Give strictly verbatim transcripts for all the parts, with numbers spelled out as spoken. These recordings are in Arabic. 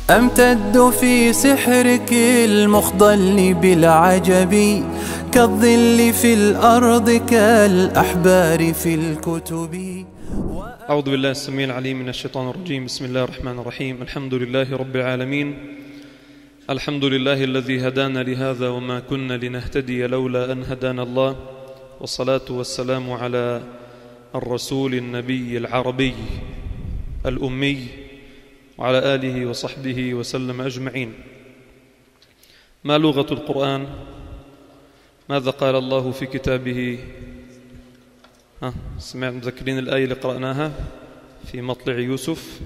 أمتد في سحرك المخضل بالعجب، كالظل في الأرض كالأحبار في الكتب. أعوذ بالله السميع العليم من الشيطان الرجيم. بسم الله الرحمن الرحيم. الحمد لله رب العالمين، الحمد لله الذي هدانا لهذا وما كنا لنهتدي لولا أن هدانا الله، والصلاة والسلام على الرسول النبي العربي الأمي وعلى آله وصحبه وسلم أجمعين. ما لغة القرآن؟ ماذا قال الله في كتابه؟ ها سمعت مذكرين الآية اللي قرأناها في مطلع يوسف؟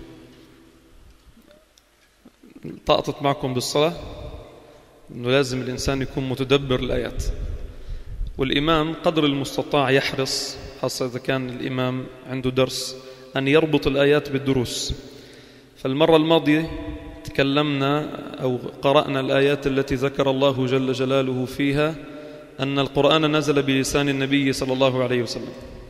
طاقت معكم بالصلاة أنه لازم الإنسان يكون متدبر الآيات، والإمام قدر المستطاع يحرص، خاصة إذا كان الإمام عنده درس، أن يربط الآيات بالدروس. فالمرة الماضية تكلمنا أو قرأنا الآيات التي ذكر الله جل جلاله فيها أن القرآن نزل بلسان النبي صلى الله عليه وسلم،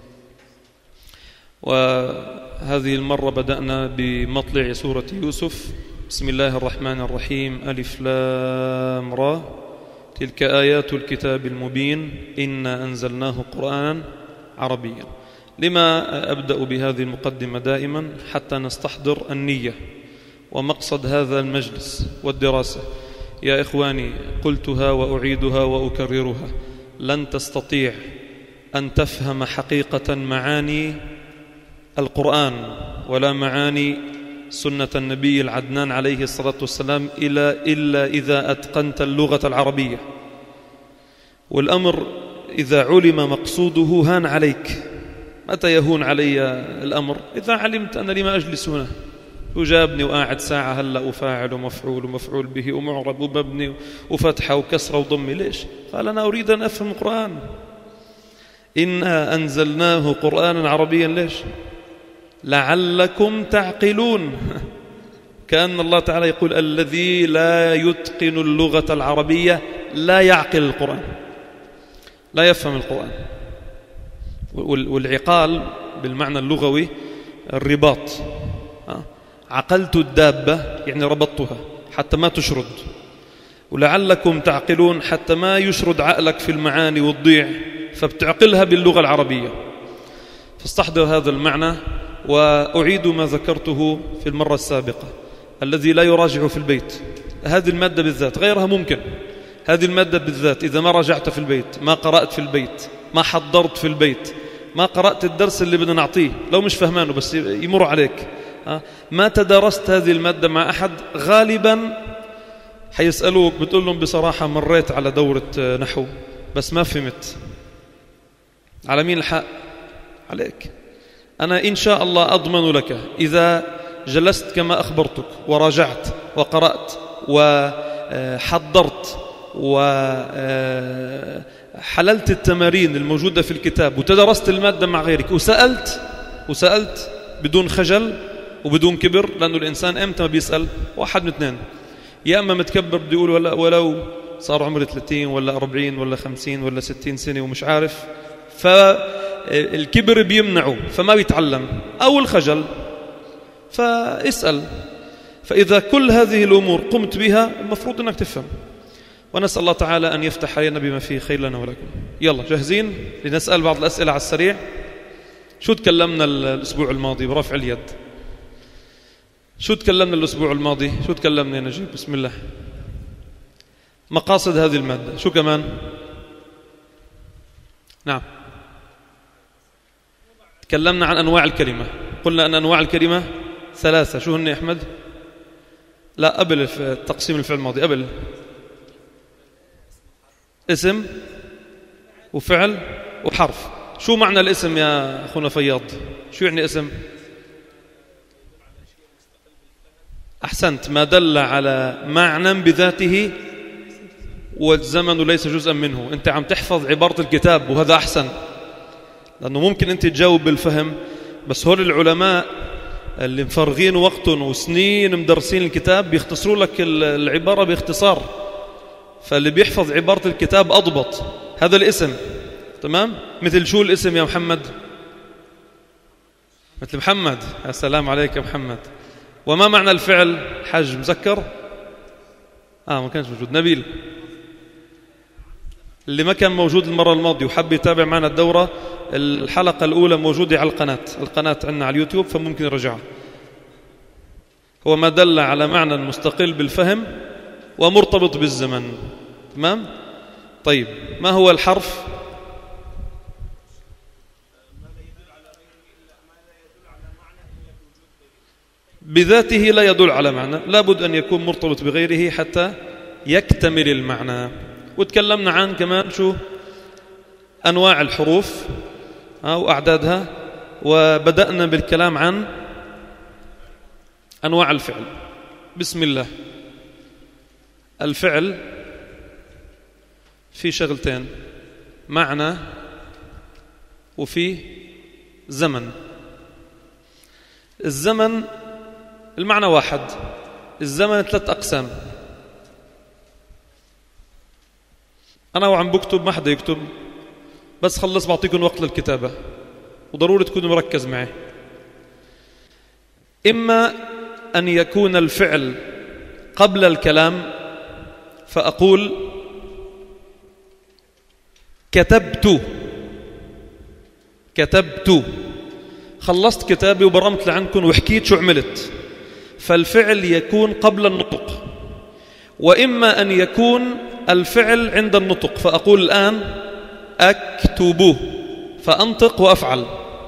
وهذه المرة بدأنا بمطلع سورة يوسف. بسم الله الرحمن الرحيم. ألف لام را، تلك آيات الكتاب المبين إنا أنزلناه قرآنا عربيا. لما أبدأ بهذه المقدمة دائما؟ حتى نستحضر النية ومقصد هذا المجلس والدراسة. يا إخواني، قلتها وأعيدها وأكررها، لن تستطيع أن تفهم حقيقة معاني القرآن ولا معاني سنة النبي العدنان عليه الصلاة والسلام إلا, إلا إذا أتقنت اللغة العربية. والأمر إذا علم مقصوده هان عليك. متى يهون علي الأمر؟ إذا علمت أنا لما أجلس هنا، وجابني وقاعد ساعة هلأ أفاعل ومفعول ومفعول به ومعرب ومبني وفتحة وكسرة وضمي. ليش؟ قال أنا أريد أن أفهم القرآن. إنا أنزلناه قرآنا عربيا. ليش؟ لعلكم تعقلون. كأن الله تعالى يقول الذي لا يتقن اللغة العربية لا يعقل القرآن، لا يفهم القرآن. والعقال بالمعنى اللغوي الرباط. عقلت الدابة يعني ربطتها حتى ما تشرد، ولعلكم تعقلون حتى ما يشرد عقلك في المعاني وتضيع، فبتعقلها باللغة العربية. فاستحضر هذا المعنى. وأعيد ما ذكرته في المرة السابقة، الذي لا يراجع في البيت هذه المادة بالذات، غيرها ممكن، هذه المادة بالذات إذا ما راجعت في البيت، ما قرأت في البيت، ما حضرت في البيت، ما قرأت الدرس اللي بدنا نعطيه، لو مش فهمانه بس يمر عليك، ما تدرست هذه المادة مع أحد، غالبا حيسألوك بتقول لهم بصراحة مريت على دورة نحو بس ما فهمت. على مين الحق؟ عليك. أنا إن شاء الله أضمن لك إذا جلست كما أخبرتك وراجعت وقرأت وحضرت وحللت التمارين الموجودة في الكتاب وتدرست المادة مع غيرك وسألت وسألت بدون خجل وبدون كبر، لأنه الإنسان إمتى ما بيسأل؟ واحد من اثنين، يا أما متكبر بده يقول ولا ولو صار عمري ثلاثين ولا أربعين ولا خمسين ولا ستين سنة ومش عارف، فالكبر بيمنعه فما بيتعلم، أو الخجل، فاسأل. فإذا كل هذه الأمور قمت بها المفروض أنك تفهم. ونسأل الله تعالى أن يفتح علينا بما فيه خير لنا ولكم. يلا جاهزين لنسأل بعض الأسئلة على السريع؟ شو تكلمنا الأسبوع الماضي برفع اليد؟ شو تكلمنا الأسبوع الماضي؟ شو تكلمنا يا نجيب؟ بسم الله. مقاصد هذه المادة. شو كمان؟ نعم، تكلمنا عن أنواع الكلمة، قلنا أن أنواع الكلمة ثلاثة. شو هن يا أحمد؟ لا قبل تقسيم الفعل الماضي، قبل اسم وفعل وحرف. شو معنى الاسم يا أخونا فياض؟ شو يعني اسم؟ أحسنت، ما دل على معنى بذاته والزمن ليس جزءا منه. أنت عم تحفظ عبارة الكتاب وهذا أحسن، لأنه ممكن أنت تجاوب بالفهم، بس هول العلماء اللي مفرغين وقتهم وسنين مدرسين الكتاب بيختصروا لك العبارة باختصار، فاللي بيحفظ عبارة الكتاب أضبط. هذا الاسم تمام. مثل شو الاسم يا محمد؟ مثل محمد. السلام عليك يا محمد. وما معنى الفعل؟ حج مذكر؟ آه ما كانش موجود. نبيل اللي ما كان موجود المرة الماضية وحب يتابع معنا الدورة، الحلقة الأولى موجودة على القناة القناة عندنا على اليوتيوب، فممكن يرجعها. هو ما دل على معنى مستقل بالفهم ومرتبط بالزمن. تمام؟ طيب ما هو الحرف؟ بذاته لا يدل على معنى، لابد أن يكون مرتبط بغيره حتى يكتمل المعنى. وتكلمنا عن كمان شو أنواع الحروف وأعدادها، وبدأنا بالكلام عن أنواع الفعل. بسم الله. الفعل في شغلتين، معنى وفي زمن. الزمن المعنى واحد، الزمن ثلاث أقسام. أنا وعم بكتب ما حدا يكتب، بس خلص بعطيكم وقت للكتابة وضروري تكونوا مركز معي. إما أن يكون الفعل قبل الكلام فأقول كتبت كتبت، خلصت كتابي وبرمت لعنكم وحكيت شو عملت، فالفعل يكون قبل النطق. وإما أن يكون الفعل عند النطق فأقول الآن أكتب فأنطق وأفعل.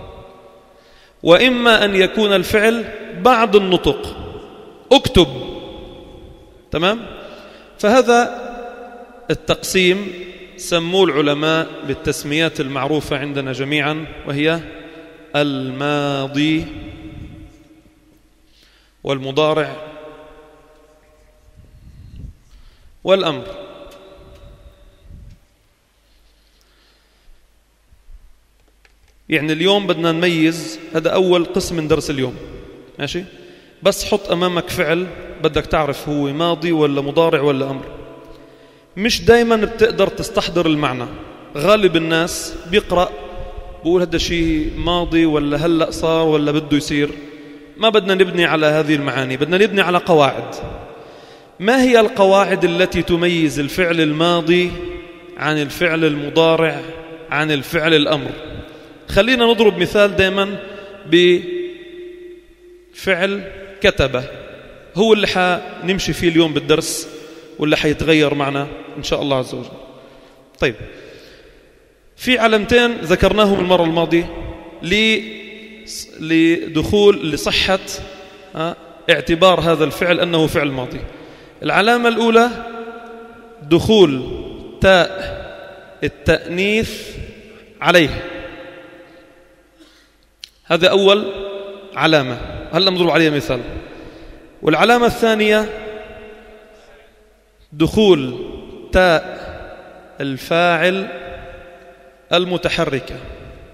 وإما أن يكون الفعل بعد النطق أكتب. تمام؟ فهذا التقسيم سموه العلماء بالتسميات المعروفة عندنا جميعا، وهي الماضي والمضارع والأمر. يعني اليوم بدنا نميز، هذا أول قسم من درس اليوم، ماشي؟ بس حط أمامك فعل بدك تعرف هو ماضي ولا مضارع ولا أمر. مش دايما بتقدر تستحضر المعنى. غالب الناس بيقرأ بقول هذا شيء ماضي ولا هلأ صار ولا بده يصير. ما بدنا نبني على هذه المعاني، بدنا نبني على قواعد. ما هي القواعد التي تميز الفعل الماضي عن الفعل المضارع عن الفعل الأمر؟ خلينا نضرب مثال دائما بفعل كتب، هو اللي حنمشي فيه اليوم بالدرس واللي حيتغير معنا إن شاء الله عز وجل. طيب، في علامتين ذكرناهم المرة الماضية لدخول لصحة اعتبار هذا الفعل أنه فعل ماضي. العلامة الأولى دخول تاء التأنيث عليه، هذا أول علامة. هلأ نضرب عليها مثال. والعلامة الثانية دخول تاء الفاعل المتحركة.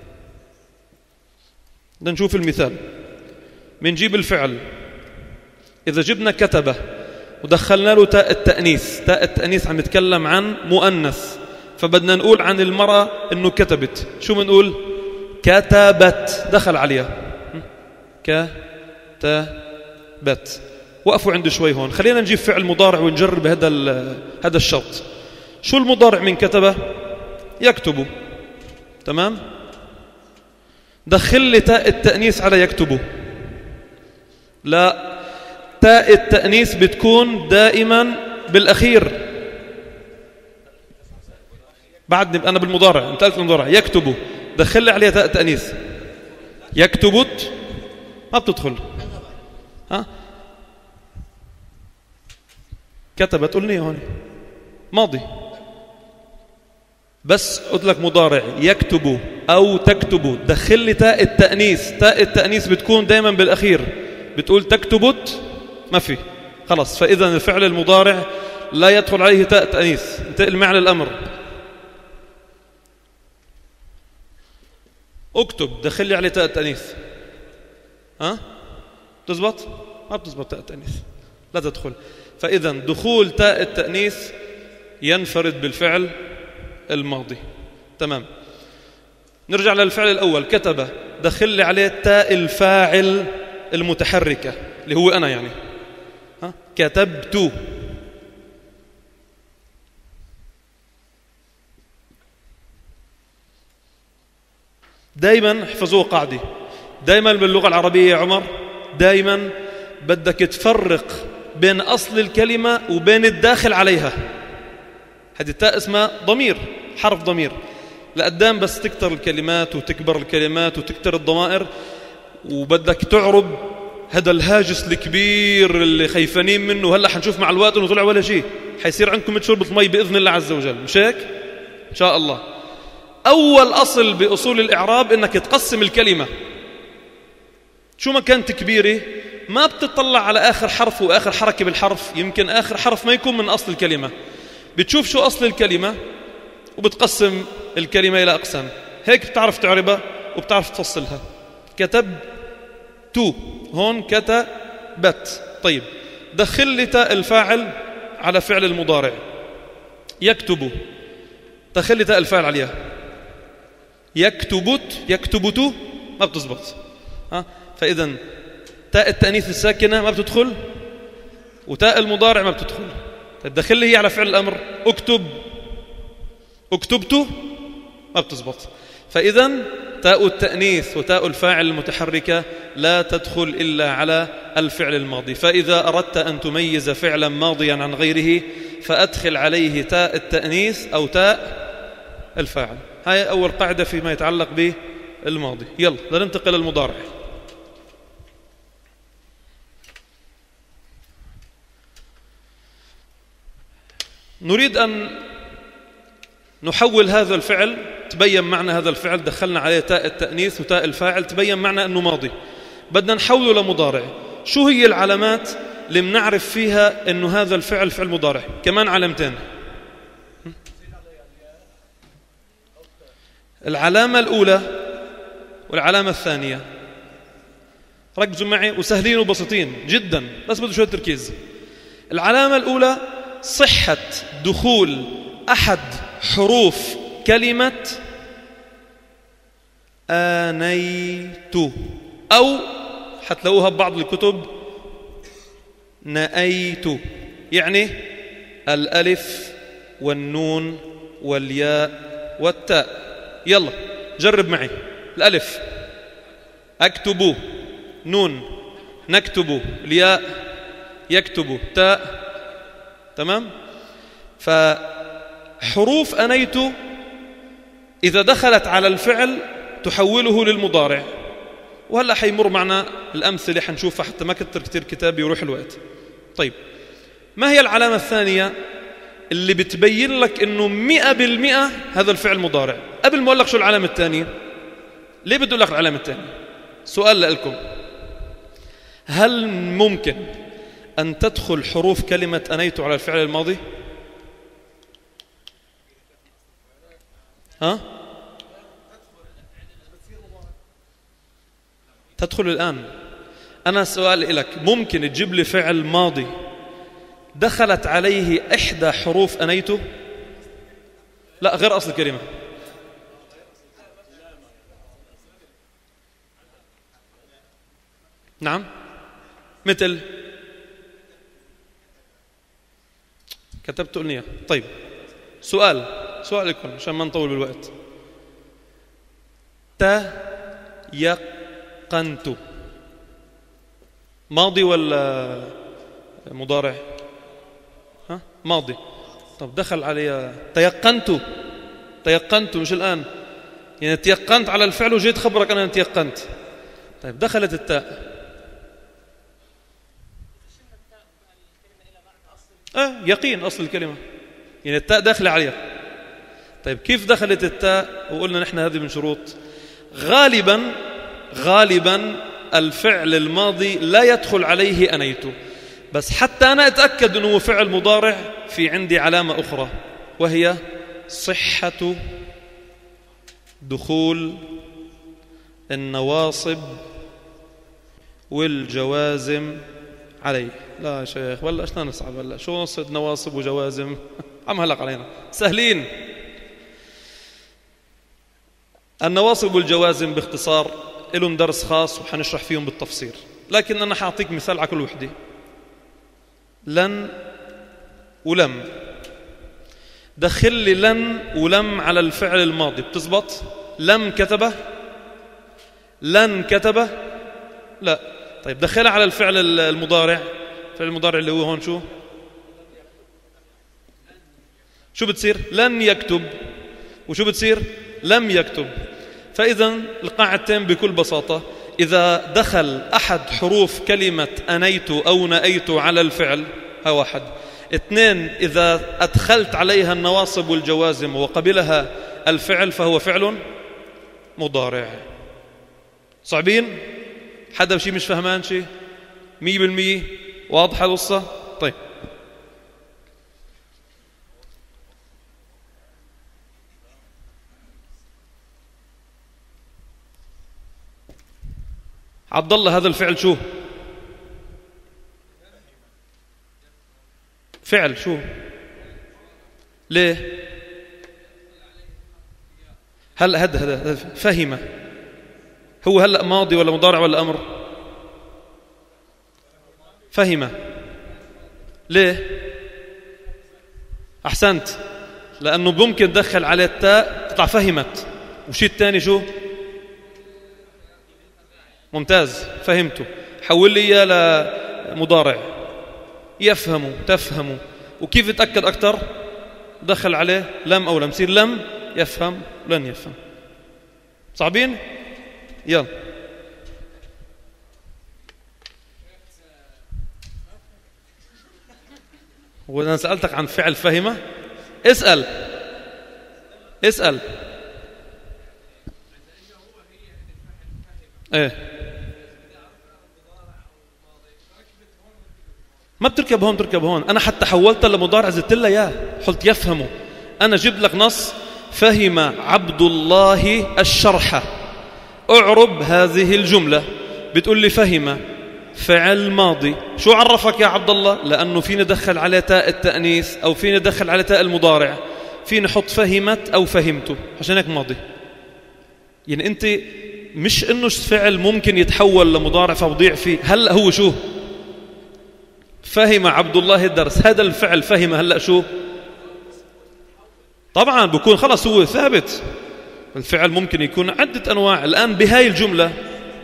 بدنا نشوف المثال. بنجيب الفعل، إذا جبنا كتبه ودخلنا له تاء التأنيث، تاء التأنيث عم نتكلم عن مؤنث، فبدنا نقول عن المرأة إنه كتبت. شو بنقول؟ كتبت، دخل عليها كتبت. وقفوا عند شوي هون، خلينا نجيب فعل مضارع ونجرب هذا هذا الشرط. شو المضارع من كتبه؟ يكتب. تمام؟ دخل لي تاء التأنيث على يكتب. لا، تاء التأنيث بتكون دائما بالأخير. بعد أنا بالمضارع، أنت قلت المضارع يكتب، دخل لي عليها تاء التأنيث. يكتبت ما بتدخل. ها؟ كتبت قلني هون ماضي، بس قلت لك مضارع يكتب أو تكتب، دخل لي تاء التأنيث. تاء التأنيث بتكون دائما بالأخير، بتقول تكتبت ما في، خلاص. فإذا الفعل المضارع لا يدخل عليه تاء التأنيث. انتقل معنا الأمر. اكتب، دخل لي عليه تاء التأنيث. ها؟ تزبط؟ ما بتزبط تاء التأنيث، لا تدخل. فإذا دخول تاء التأنيث ينفرد بالفعل الماضي. تمام. نرجع للفعل الأول كتب، دخل لي عليه تاء الفاعل المتحركة. اللي هو أنا يعني. ها؟ كتبت. دايما احفظوه قاعدة، دايما باللغة العربية يا عمر دايما بدك تفرق بين أصل الكلمة وبين الداخل عليها. هذه التاء اسمها ضمير، حرف ضمير. لقدام بس تكتر الكلمات وتكبر الكلمات وتكتر الضمائر، وبدك تعرب هذا الهاجس الكبير اللي خيفانين منه. هلا حنشوف مع الوقت انه طلع ولا شيء، حيصير عندكم شربة المي بإذن الله عز وجل، مش هيك؟ إن شاء الله. أول أصل بأصول الإعراب إنك تقسم الكلمة، شو ما كانت كبيرة ما بتطلع على آخر حرف وآخر حركة بالحرف، يمكن آخر حرف ما يكون من أصل الكلمة. بتشوف شو أصل الكلمة وبتقسم الكلمة إلى أقسام، هيك بتعرف تعربها وبتعرف تفصلها. كتب تو، هون كتبت. طيب دخل لي تاء الفاعل على فعل المضارع. يكتب، دخل لي تاء الفاعل عليها. يكتبت، يكتبت ما بتزبط. ها؟ فإذا تاء التأنيث الساكنة ما بتدخل، وتاء المضارع ما بتدخل. دخل لي هي على فعل الأمر. اكتب، اكتبت ما بتزبط. فإذا تاء التأنيث وتاء الفاعل المتحركة لا تدخل إلا على الفعل الماضي. فإذا أردت أن تميز فعلا ماضيا عن غيره فأدخل عليه تاء التأنيث أو تاء الفاعل. هاي أول قاعدة فيما يتعلق بالماضي. يلا لننتقل للمضارع. نريد أن نحول هذا الفعل، تبين معنى هذا الفعل، دخلنا عليه تاء التأنيث وتاء الفاعل، تبين معنى أنه ماضي، بدنا نحوله لمضارع. شو هي العلامات اللي بنعرف فيها أنه هذا الفعل فعل مضارع؟ كمان علامتين. العلامة الأولى والعلامة الثانية، ركزوا معي وسهلين وبسيطين جدا، بس بده شوية تركيز. العلامة الأولى صحة دخول أحد حروف كلمة آنيت، أو حتلاقوها ببعض الكتب نأيت، يعني الألف والنون والياء والتاء. يلا جرب معي. الألف أكتب، نون نكتب، الياء يكتب، تاء. تمام؟ فحروف أنيت إذا دخلت على الفعل تحوله للمضارع. وهلأ حيمر معنا الأمثلة حنشوفها حتى ما كتر كتير كتاب يروح الوقت. طيب ما هي العلامة الثانية اللي بتبين لك إنه مئة بالمئة هذا الفعل مضارع؟ قبل ما أقول لك شو العلامة الثانية، ليه بدي أقول لك العلامة الثانية؟ سؤال لكم، هل ممكن أن تدخل حروف كلمة أنيت على الفعل الماضي؟ ها؟ تدخل الآن. أنا سؤال لك، ممكن تجيب لي فعل ماضي دخلت عليه إحدى حروف أنيت؟ لا، غير أصل الكلمة. نعم، مثل كتبت أغنية. طيب سؤال سؤال لكم عشان ما نطول بالوقت. تيقنت ماضي ولا مضارع؟ ها؟ ماضي. طب دخل علي تيقنت، تيقنت مش الآن، يعني تيقنت على الفعل وجيت خبرك أنا تيقنت. طيب دخلت التاء، آه يقين أصل الكلمة، يعني التاء داخل عليها. طيب كيف دخلت التاء؟ وقلنا نحن هذه من شروط. غالبا غالبا الفعل الماضي لا يدخل عليه أنيت، بس حتى أنا أتأكد أنه فعل مضارع في عندي علامة أخرى، وهي صحة دخول النواصب والجوازم عليه. لا يا شيخ بلشنا نصعب هلا، شو نص نواصب وجوازم؟ عم هلق علينا، سهلين. النواصب والجوازم باختصار لهم درس خاص وحنشرح فيهم بالتفصيل، لكن أنا حأعطيك مثال على كل وحدة. لن ولم، دخل لي لن ولم على الفعل الماضي بتزبط؟ لم كتبه، لن كتبه، لا. طيب دخلها على الفعل المضارع، الفعل المضارع اللي هو هون شو شو بتصير؟ لن يكتب. وشو بتصير؟ لم يكتب. فإذا القاعدتين بكل بساطة، إذا دخل أحد حروف كلمة أنيت أو نأيت على الفعل، ها واحد. اثنين، إذا أدخلت عليها النواصب والجوازم وقبلها الفعل فهو فعل مضارع. صعبين؟ حدا شيء مش فهمان شيء؟ مية بالمية واضحة القصة؟ طيب عبد الله، هذا الفعل شو؟ فعل شو؟ ليه؟ هلا هذا هذا فهم، هو هلا ماضي ولا مضارع ولا أمر؟ فهم. ليه؟ أحسنت، لأنه ممكن تدخل على التاء تطلع فهمت. وشي الثاني شو؟ ممتاز، فهمته. حول لي إياه لمضارع، يفهم، تفهم. وكيف يتأكد أكتر؟ دخل عليه لم أو لم، يصير لم يفهم لن يفهم. صعبين؟ يلا وأنا سألتك عن فعل فهمة، اسأل اسأل ايه ما بتركب هون بتركب هون. أنا حتى حولتها لمضارع زدت لها يا قلت يفهموا. أنا جبت لك نص فهم عبد الله الشرح، أعرب هذه الجملة. بتقول لي فهم فعل ماضي، شو عرفك يا عبد الله؟ لأنه فيني دخل على تاء التأنيث أو فيني دخل على تاء المضارع، فيني حط فهمت أو فهمته، عشان هيك ماضي. يعني أنت مش إنه فعل ممكن يتحول لمضارع فبضيع فيه. هلأ هو شو؟ فهم عبد الله الدرس، هذا الفعل فهم هلأ شو؟ طبعا بكون خلص هو ثابت. الفعل ممكن يكون عدة أنواع. الآن بهاي الجملة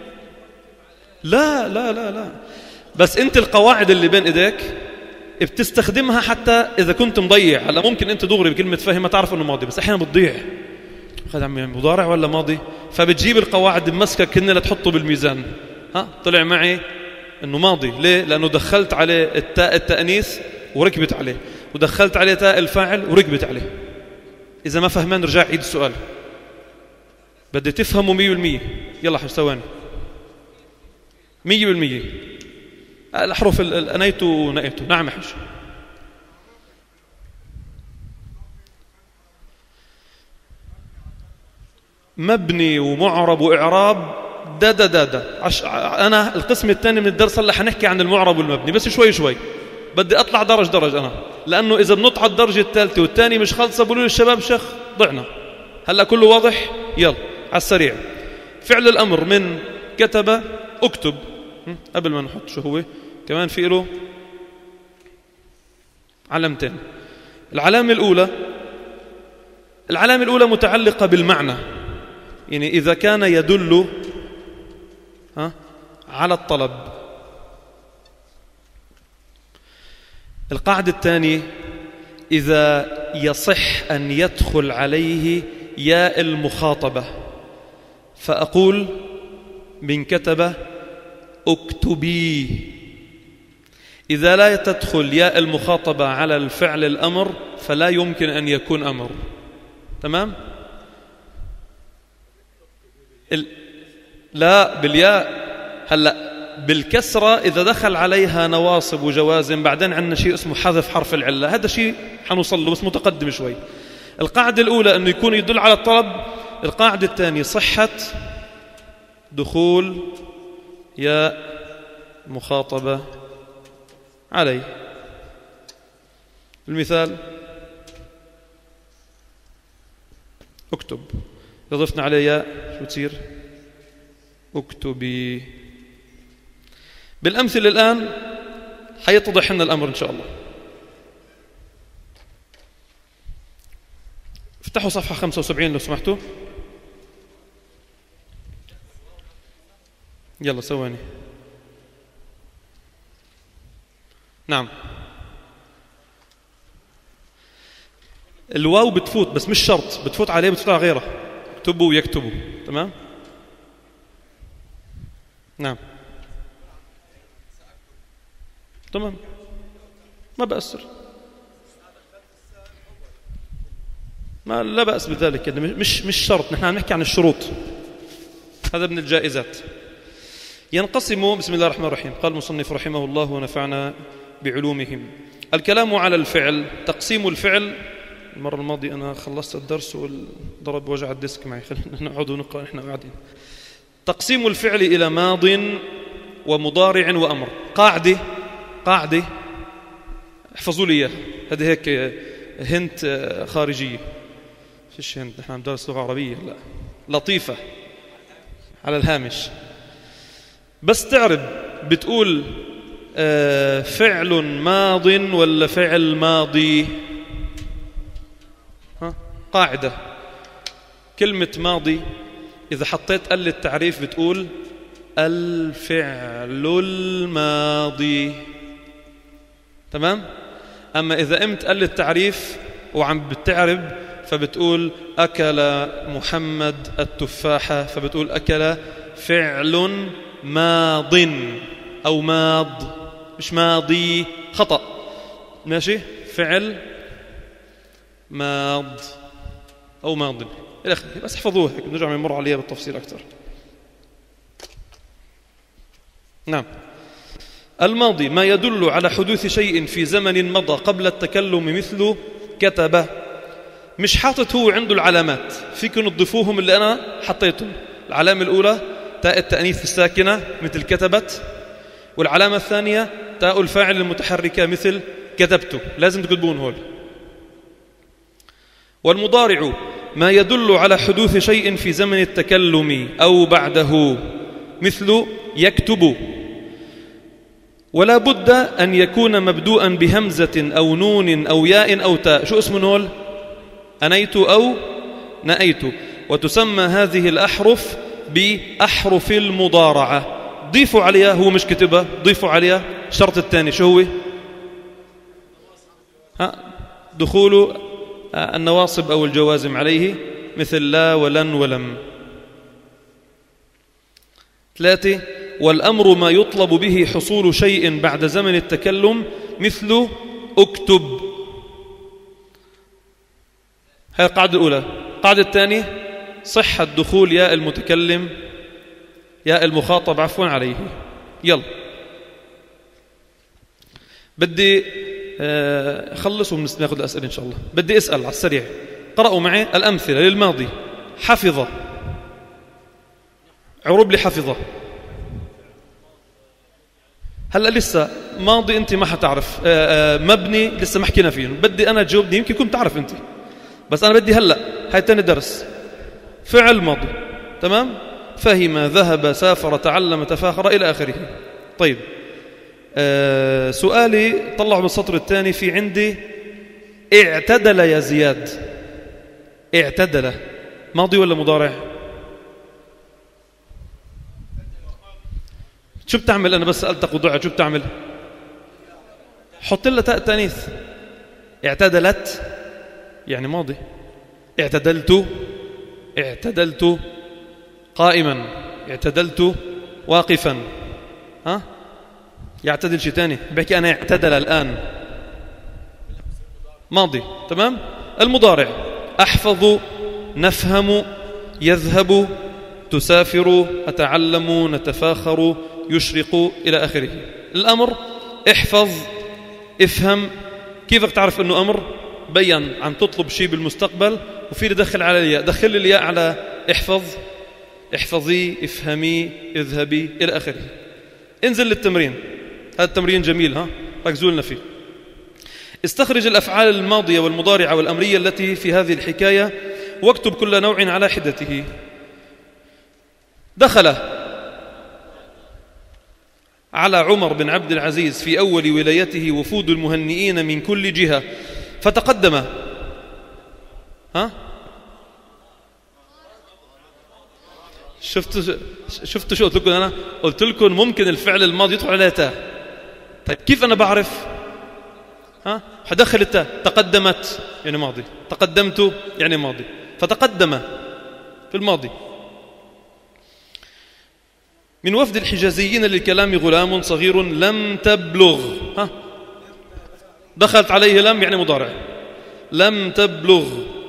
لا لا لا لا بس أنت القواعد اللي بين إيديك بتستخدمها حتى إذا كنت مضيع. هلا ممكن أنت دغري بكلمة فهم تعرف أنه ماضي، بس أحيانا بتضيع خد عمي مضارع ولا ماضي، فبتجيب القواعد بمسكك كنا لتحطه بالميزان. ها طلع معي أنه ماضي. ليه؟ لأنه دخلت عليه التاء التأنيث وركبت عليه، ودخلت عليه تاء الفاعل وركبت عليه. إذا ما فهمان رجع عيد السؤال، بدي تفهموا مية بالمية. يلا حش ثواني. مية بالمية الأحرف الأنيت ونأيت. نعم حش. مبني ومعرب وإعراب دا دا دا دا عش... أنا القسم الثاني من الدرس هلا حنحكي عن المعرب والمبني، بس شوي شوي بدي أطلع درج درج أنا، لأنه إذا بنطلع الدرجة الثالثة والثاني مش خالصة بقولوا للشباب شيخ ضعنا. هلا كله واضح؟ يلا على السريع. فعل الأمر من كتب اكتب. قبل ما نحط شو هو كمان في له علامتين. العلامة الأولى العلامة الأولى متعلقة بالمعنى، يعني إذا كان يدل ها على الطلب. القاعدة الثانية إذا يصح أن يدخل عليه ياء المخاطبة، فأقول من كتب اكتبي. إذا لا تدخل ياء المخاطبة على الفعل الأمر فلا يمكن أن يكون أمر. تمام؟ ال... لا بالياء. هلأ بالكسرة إذا دخل عليها نواصب وجوازم، بعدين عندنا شيء اسمه حذف حرف العلة، هذا شيء حنوصل له بس متقدم شوي. القاعدة الأولى أنه يكون يدل على الطلب. القاعدة الثانية صحة دخول ياء مخاطبة عليه. المثال اكتب، إذا ضفنا عليه ياء شو تصير؟ اكتبي. بالأمثلة الآن حيتضح لنا الأمر إن شاء الله. افتحوا صفحة خمسة وسبعين لو سمحتوا. يلا ثواني. نعم، الواو بتفوت بس مش شرط، بتفوت عليه بتفوت على غيره. اكتبوا ويكتبوا. تمام. نعم تمام، ما بأثر، ما لا بأس بذلك يعني، مش مش شرط، نحن عم نحكي عن الشروط. هذا من الجائزات. ينقسم، بسم الله الرحمن الرحيم، قال المصنف رحمه الله ونفعنا بعلومهم. الكلام على الفعل، تقسيم الفعل. المرة الماضية أنا خلصت الدرس وضرب وجع الديسك معي، خلينا نقعد ونقرأ نحن قاعدين. تقسيم الفعل إلى ماض ومضارع وأمر. قاعدة قاعدة احفظوا لي إياها، هذه هيك هنت خارجية، فيش هنت، نحن عم ندرس لغة عربية، لا لطيفة على الهامش. بس تعرف بتقول آه فعل ماض ولا فعل ماضي؟ ها؟ قاعدة كلمة ماضي إذا حطيت ال التعريف بتقول الفعل الماضي. تمام؟ أما إذا قمت ال التعريف وعم بتعرب فبتقول أكل محمد التفاحة، فبتقول أكل فعل ماض أو ماض، مش ماضي، خطأ. ماشي؟ فعل ماض أو ماض إلى آخره. بس احفظوها هيك، نرجع نمر عليها بالتفصيل أكثر. نعم. الماضي ما يدل على حدوث شيء في زمن مضى قبل التكلم، مثل كتب. مش حاطط هو عنده العلامات، فيكم تضيفوهم اللي أنا حطيتهم. العلامة الأولى تاء التأنيث الساكنة مثل كتبت، والعلامة الثانية تاء الفاعل المتحركة مثل كتبت، لازم تكتبون هول. والمضارع ما يدل على حدوث شيء في زمن التكلم أو بعده، مثل يكتب. ولا بد أن يكون مبدوءا بهمزة أو نون أو ياء أو تاء. شو اسمه نول؟ أنيت أو نأيت. وتسمى هذه الأحرف بأحرف المضارعة. ضيفوا عليها، هو مش كتبها، ضيفوا عليها الشرط الثاني. شو هو؟ ها؟ دخول النواصب أو الجوازم عليه، مثل لا ولن ولم. ثلاثة. والأمر ما يطلب به حصول شيء بعد زمن التكلم، مثل اكتب. هذه القاعدة الأولى. القاعدة الثانية صحة دخول ياء المتكلم، ياء المخاطب عفوا عليه. يلا بدي أخلص وناخذ الأسئلة إن شاء الله. بدي أسأل على السريع، قرأوا معي الأمثلة للماضي. حفظ، عرب لي حفظ. هلا لسه ماضي أنت ما حتعرف، مبني لسه ما حكينا فيه، بدي أنا تجاوبني، يمكن كنت تعرف أنت، بس أنا بدي هلا هاي تاني درس. فعل ماضي، تمام؟ فهم، ذهب، سافر، تعلم، تفاخر إلى آخره. طيب آه سؤالي، طلعوا بالسطر الثاني في عندي اعتدل يا زياد. اعتدل ماضي ولا مضارع؟ شو بتعمل؟ أنا بس سألتك وضعت، شو بتعمل؟ حط لها تاء تانيث. اعتدلت يعني ماضي. اعتدلت، اعتدلت قائما، اعتدلت واقفا. ها؟ يعتدل شيء تاني، بحكي أنا اعتدل الآن، ماضي. تمام؟ المضارع أحفظ، نفهم، يذهب، تسافر، أتعلم، نتفاخر، يشرق إلى آخره. الأمر احفظ، افهم. كيف تعرف أنه أمر؟ بيّن عم تطلب شيء بالمستقبل وفي دخل على الياء، دخل الياء على احفظ، احفظي، افهمي، اذهبي إلى آخره. انزل للتمرين، هذا التمرين جميل، ها ركزوا لنا فيه. استخرج الأفعال الماضية والمضارعة والأمرية التي في هذه الحكاية واكتب كل نوع على حدته. دخل على عمر بن عبد العزيز في أول ولايته وفود المهنئين من كل جهة فتقدم. ها؟ شفتوا شفتوا شو قلت لكم أنا؟ قلت لكم ممكن الفعل الماضي يدخل عليه تاء. طيب كيف أنا بعرف؟ ها؟ حدخل التاء. تقدمت يعني ماضي، تقدمت يعني ماضي، فتقدم في الماضي. من وفد الحجازيين للكلام غلام صغير لم تبلغ. ها؟ دخلت عليه لم يعني مضارع. لم تبلغ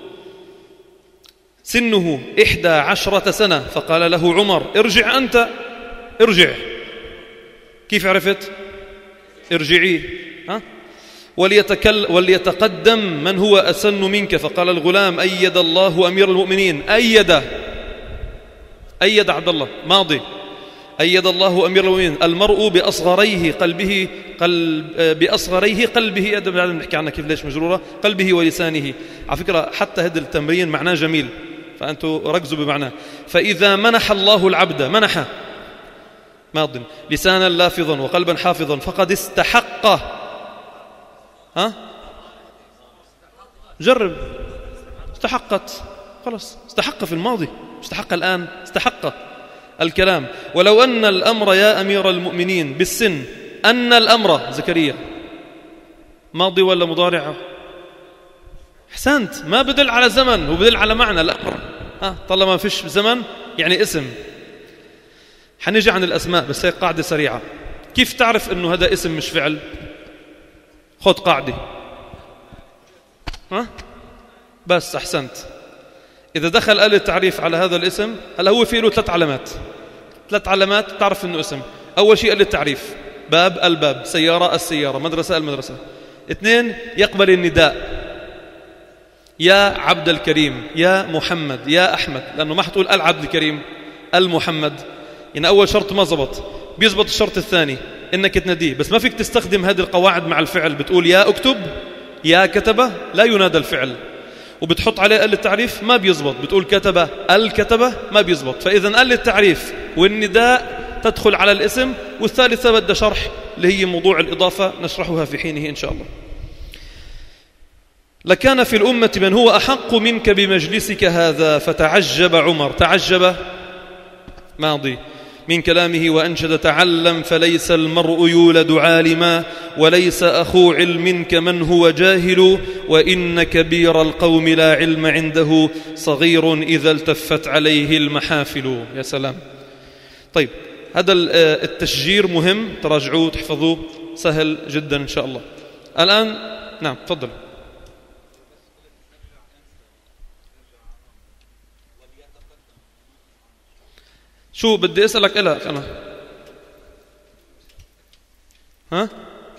سنه إحدى عشرة سنة فقال له عمر ارجع أنت. ارجع كيف عرفت؟ ارجعي. ها؟ وليتكل وليتقدم من هو أسن منك فقال الغلام أيد الله أمير المؤمنين. أيد أيد عبد الله ماضي. أيد الله أمير المؤمنين. المرء بأصغريه قلبه قلب بأصغريه قلبه بعد نحكي عنها كيف ليش مجرورة قلبه ولسانه. على فكرة حتى هذا التمرين معناه جميل فأنتوا ركزوا بمعناه. فإذا منح الله العبد منح ماض لسانا لافظا وقلبا حافظا فقد استحق. ها؟ جرب. استحقت خلاص. استحق في الماضي. استحق الآن. استحق الكلام. ولو أن الأمر يا أمير المؤمنين بالسن أن الأمر زكريا ماضي ولا مضارع؟ أحسنت. ما بدل على زمن هو بدل على معنى الأمر. ها؟ طالما فيش زمن يعني اسم. حنيجي عن الأسماء بس هي قاعدة سريعة. كيف تعرف أنه هذا اسم مش فعل؟ خذ قاعدة. ها؟ بس أحسنت. إذا دخل آل التعريف على هذا الاسم هلا هو فيه له ثلاث علامات. ثلاث علامات تعرف أنه اسم. أول شيء آل التعريف باب الباب، سيارة السيارة، مدرسة المدرسة. اثنين يقبل النداء يا عبد الكريم يا محمد يا أحمد لأنه ما حتقول العبد الكريم المحمد. يعني أول شرط ما زبط. بيزبط الشرط الثاني إنك تناديه بس ما فيك تستخدم هذه القواعد مع الفعل. بتقول يا أكتب يا كتبة لا ينادى الفعل. وبتحط عليه آل التعريف ما بيزبط. بتقول كتبة الكتبة ما بيزبط. فإذا آل التعريف والنداء تدخل على الاسم. والثالثة بدأ شرح اللي هي موضوع الإضافة نشرحها في حينه إن شاء الله. لكان في الأمة من هو أحق منك بمجلسك هذا فتعجب عمر. تعجب ماضي من كلامه وأنشد تعلم فليس المرء يولد عالما وليس أخو علم كمن هو جاهل وإن كبير القوم لا علم عنده صغير إذا التفت عليه المحافل. يا سلام. طيب هذا التشجير مهم تراجعوه تحفظوه سهل جدا إن شاء الله. الآن نعم تفضل. شو بدي أسألك إلك أنا؟ ها؟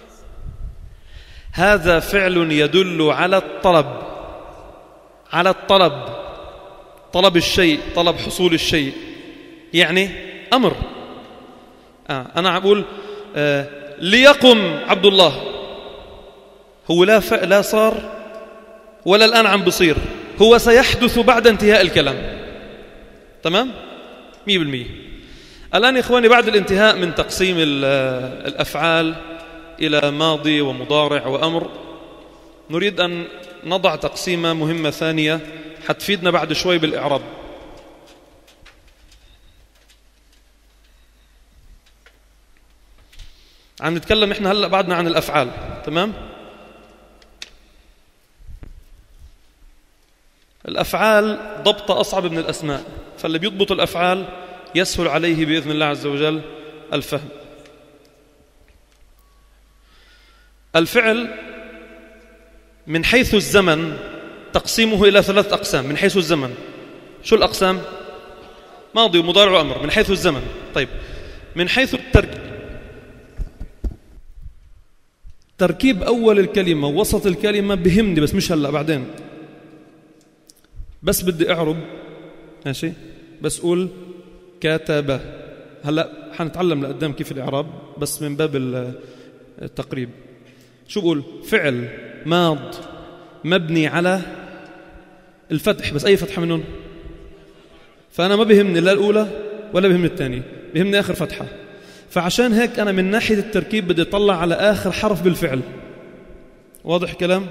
هذا فعل يدل على الطلب. على الطلب. طلب الشيء. طلب حصول الشيء. يعني أمر. آه أنا أقول آه ليقم عبد الله. هو لا ف... لا صار ولا الآن عم بصير. هو سيحدث بعد انتهاء الكلام. تمام؟ مية بالمية. الآن يا إخواني بعد الانتهاء من تقسيم الأفعال إلى ماضي ومضارع وأمر نريد أن نضع تقسيمة مهمة ثانية حتفيدنا بعد شوي بالإعراب. عم نتكلم إحنا هلأ بعدنا عن الأفعال. تمام؟ الأفعال ضبط أصعب من الأسماء. فاللي بيضبط الأفعال يسهل عليه بإذن الله عز وجل الفهم. الفعل من حيث الزمن تقسيمه إلى ثلاث أقسام. من حيث الزمن شو الأقسام؟ ماضي ومضارع وأمر من حيث الزمن. طيب من حيث التركيب تركيب أول الكلمة ووسط الكلمة بهمني بس مش هلأ بعدين. بس بدي أعرب ماشي بس قول كتب. هلأ حنتعلم لقدام كيف الإعراب بس من باب التقريب. شو بقول؟ فعل ماض مبني على الفتح بس أي فتحة منهم؟ فأنا ما بهمني لا الأولى ولا بهمني الثانية. بهمني آخر فتحة. فعشان هيك أنا من ناحية التركيب بدي أطلع على آخر حرف بالفعل. واضح كلام؟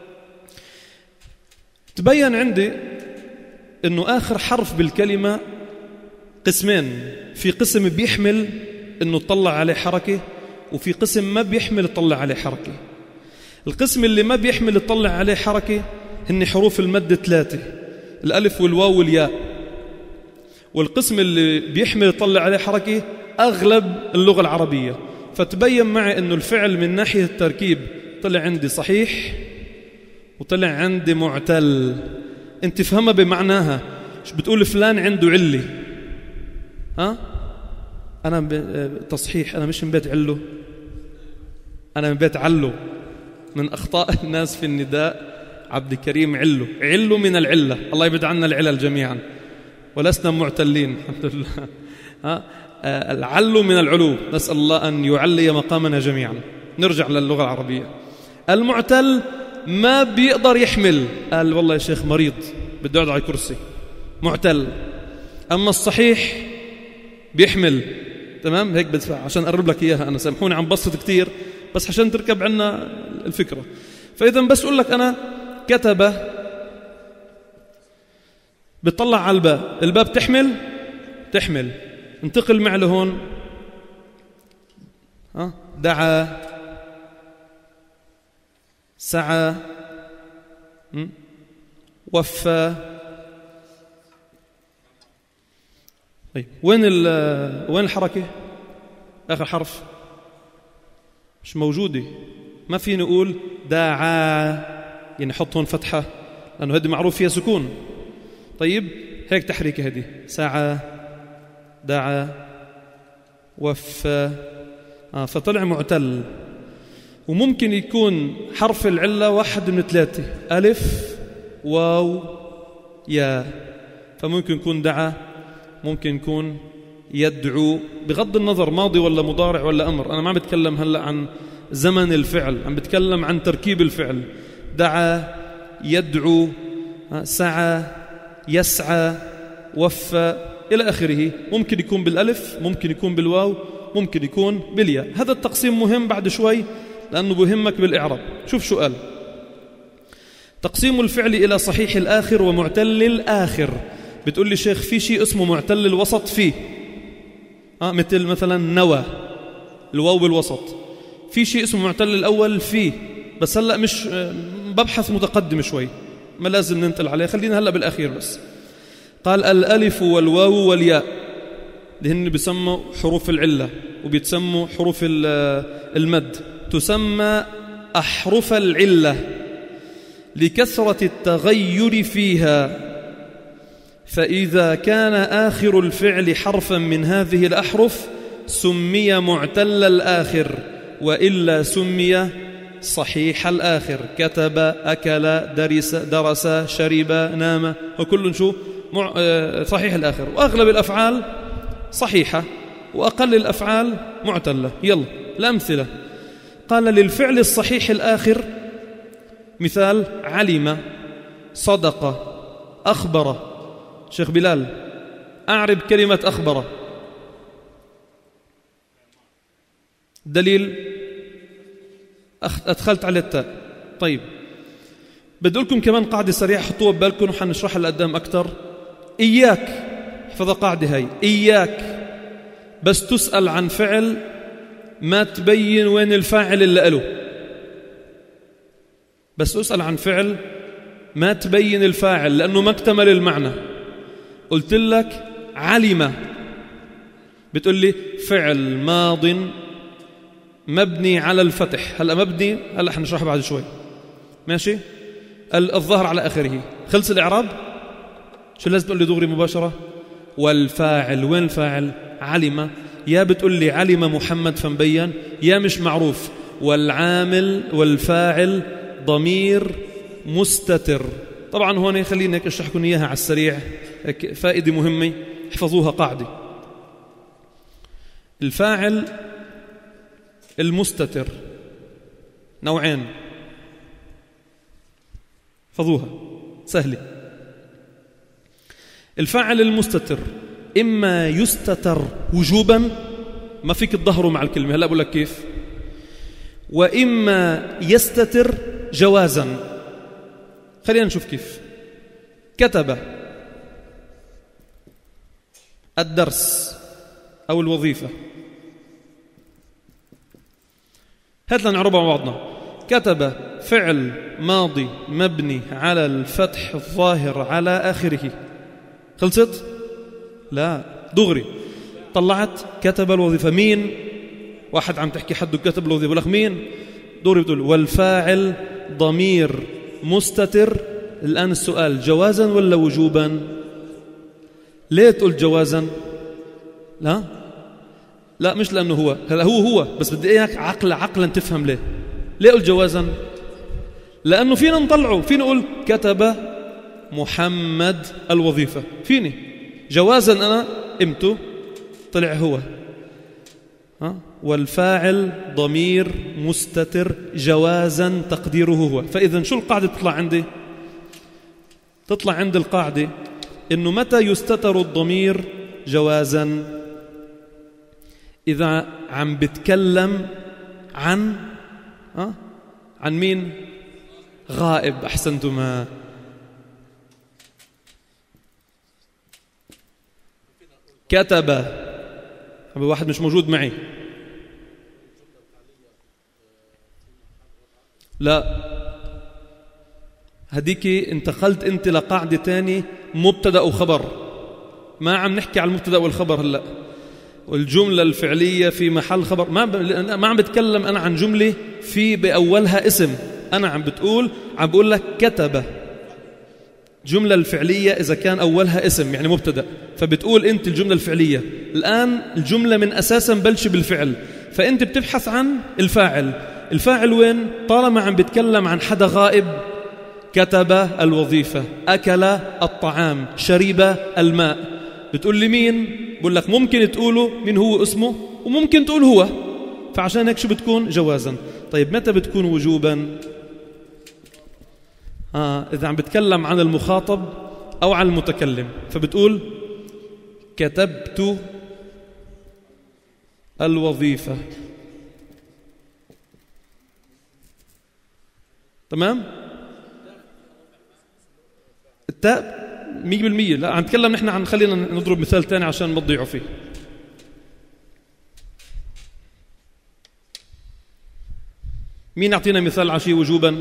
تبين عندي إنه آخر حرف بالكلمة قسمين، في قسم بيحمل إنه تطلع عليه حركة، وفي قسم ما بيحمل تطلع عليه حركة. القسم اللي ما بيحمل تطلع عليه حركة هن حروف المد ثلاثة، الألف والواو والياء. والقسم اللي بيحمل يطلع عليه حركة أغلب اللغة العربية. فتبين معي أنه الفعل من ناحية التركيب طلع عندي صحيح وطلع عندي معتل. أنت فهمها بمعناها، مش بتقول فلان عنده علة، ها؟ أنا تصحيح، أنا مش من بيت علو، أنا من بيت علو. من أخطاء الناس في النداء عبد الكريم علو، علو من العلة، الله يبعد عنا العلل جميعا، ولسنا معتلين الحمد لله. ها؟ العلو من العلو، نسأل الله أن يعلي مقامنا جميعا. نرجع للغة العربية. المعتل ما بيقدر يحمل، قال والله يا شيخ مريض بده يقعد على كرسي، معتل. أما الصحيح بيحمل. تمام؟ هيك بدفع عشان أقرب لك إياها. أنا سامحوني عم بسط كتير بس عشان تركب عنا الفكرة. فإذا بس أقول لك أنا كتب بتطلع على الباء، الباء تحمل تحمل انتقل معي لهون. ها؟ دعا، سعى، وفى. طيب وين وين الحركة؟ آخر حرف مش موجودة، ما في نقول دعا يعني حط هون فتحة لأنه هذه معروف فيها سكون. طيب هيك تحريكة هذه، سعى، دعا، وفى. آه فطلع معتل. وممكن يكون حرف العلة واحد من ثلاثة، ألف واو يا. فممكن يكون دعا، ممكن يكون يدعو، بغض النظر ماضي ولا مضارع ولا أمر. أنا ما عم بتكلم هلأ عن زمن الفعل، عم بتكلم عن تركيب الفعل. دعا، يدعو، سعى، يسعى، وفى إلى آخره. ممكن يكون بالألف، ممكن يكون بالواو، ممكن يكون بالياء. هذا التقسيم مهم بعد شوي لأنه بهمك بالإعراب. شوف شو قال: تقسيم الفعل إلى صحيح الآخر ومعتل الآخر. بتقول لي شيخ في شيء اسمه معتل الوسط؟ فيه آه مثل مثلا نوى، الواو بالوسط. في شيء اسمه معتل الأول؟ فيه، بس هلأ مش ببحث متقدم شوي، ما لازم ننتقل عليه، خلينا هلأ بالأخير بس. قال الألف والواو والياء اللي هن بيسموا حروف العلة وبيتسموا حروف المد، تسمى أحرف العلة لكثرة التغير فيها. فإذا كان آخر الفعل حرفا من هذه الأحرف سمي معتل الآخر، وإلا سمي صحيح الآخر. كتب، أكل، درس، درس، شرب، نام، وكل شو مع... صحيح الآخر. وأغلب الأفعال صحيحة وأقل الأفعال معتلة. يلا الأمثلة. قال للفعل الصحيح الآخر مثال: علم، صدق، أخبر. شيخ بلال أعرب كلمة أخبر. دليل أدخلت على التاء. طيب بدي لكم كمان قاعدة سريعة حطوها ببالكم وحنشرحها لقدام أكتر. إياك، احفظ قاعدة هاي، إياك بس تسأل عن فعل ما تبين وين الفاعل اللي قاله. بس أسأل عن فعل ما تبين الفاعل لأنه ما اكتمل المعنى. قلت لك علم، بتقول لي فعل ماض مبني على الفتح. هلأ مبني، هلأ حنشرح بعد شوي، ماشي؟ الظهر على آخره. خلص الإعراب؟ شو لازم تقول لي دغري مباشرة؟ والفاعل، وين الفاعل؟ علم. يا بتقول لي علم محمد فمبين، يا مش معروف. والعامل والفاعل ضمير مستتر. طبعا هون خليني هيك اشرح لكم اياها على السريع، فائده مهمه احفظوها. قاعده: الفاعل المستتر نوعين، احفظوها سهله. الفاعل المستتر إما يستتر وجوبا ما فيك تظهره مع الكلمة. هلأ بقول لك كيف. وإما يستتر جوازا. خلينا نشوف كيف. كتب الدرس أو الوظيفة. هات لنعربها مع بعضنا. كتب فعل ماضي مبني على الفتح الظاهر على آخره. خلصت؟ لا، دغري طلعت كتب الوظيفة. مين؟ واحد عم تحكي حده كتب الوظيفة، بقول لك مين؟ دغري بتقول والفاعل ضمير مستتر. الآن السؤال جوازا ولا وجوبا؟ ليه تقول جوازا؟ لا لا مش لأنه هو، هلا هو هو بس بدي إياك عقل عقلا تفهم ليه. ليه قل جوازا؟ لأنه فينا نطلعه، فينا نقول كتب محمد الوظيفة، فيني جوازا أنا إمتى طلع هو. ها؟ والفاعل ضمير مستتر جوازا تقديره هو. فإذا شو القاعدة تطلع عندي؟ تطلع عند القاعدة إنه متى يستتر الضمير جوازا؟ إذا عم بتكلم عن أه؟ عن مين؟ غائب. أحسنتما. كتب واحد مش موجود معي. لا، هديك انتقلت انت لقاعدة تاني مبتدأ وخبر. ما عم نحكي على المبتدأ والخبر هلا. والجملة الفعلية في محل خبر. ما ب... ما عم بتكلم أنا عن جملة في بأولها اسم. أنا عم بتقول عم بقول لك كتب. جملة الفعلية إذا كان أولها اسم يعني مبتدأ، فبتقول أنت الجملة الفعلية. الآن الجملة من أساسا بلش بالفعل، فأنت بتبحث عن الفاعل. الفاعل وين؟ طالما عم بتكلم عن حدا غائب. كتب الوظيفة، أكل الطعام، شرب الماء. بتقول لي مين؟ بقول لك ممكن تقوله من هو اسمه وممكن تقول هو. فعشان هيك شو بتكون؟ جوازا. طيب متى بتكون وجوبا؟ آه إذا عم بتكلم عن المخاطب أو عن المتكلم، فبتقول كتبت الوظيفة. تمام؟ التاء مية بالمية. لا عم نتكلم نحن عن، خلينا نضرب مثال تاني عشان ما تضيعوا فيه. مين يعطينا مثال على شيء وجوبا؟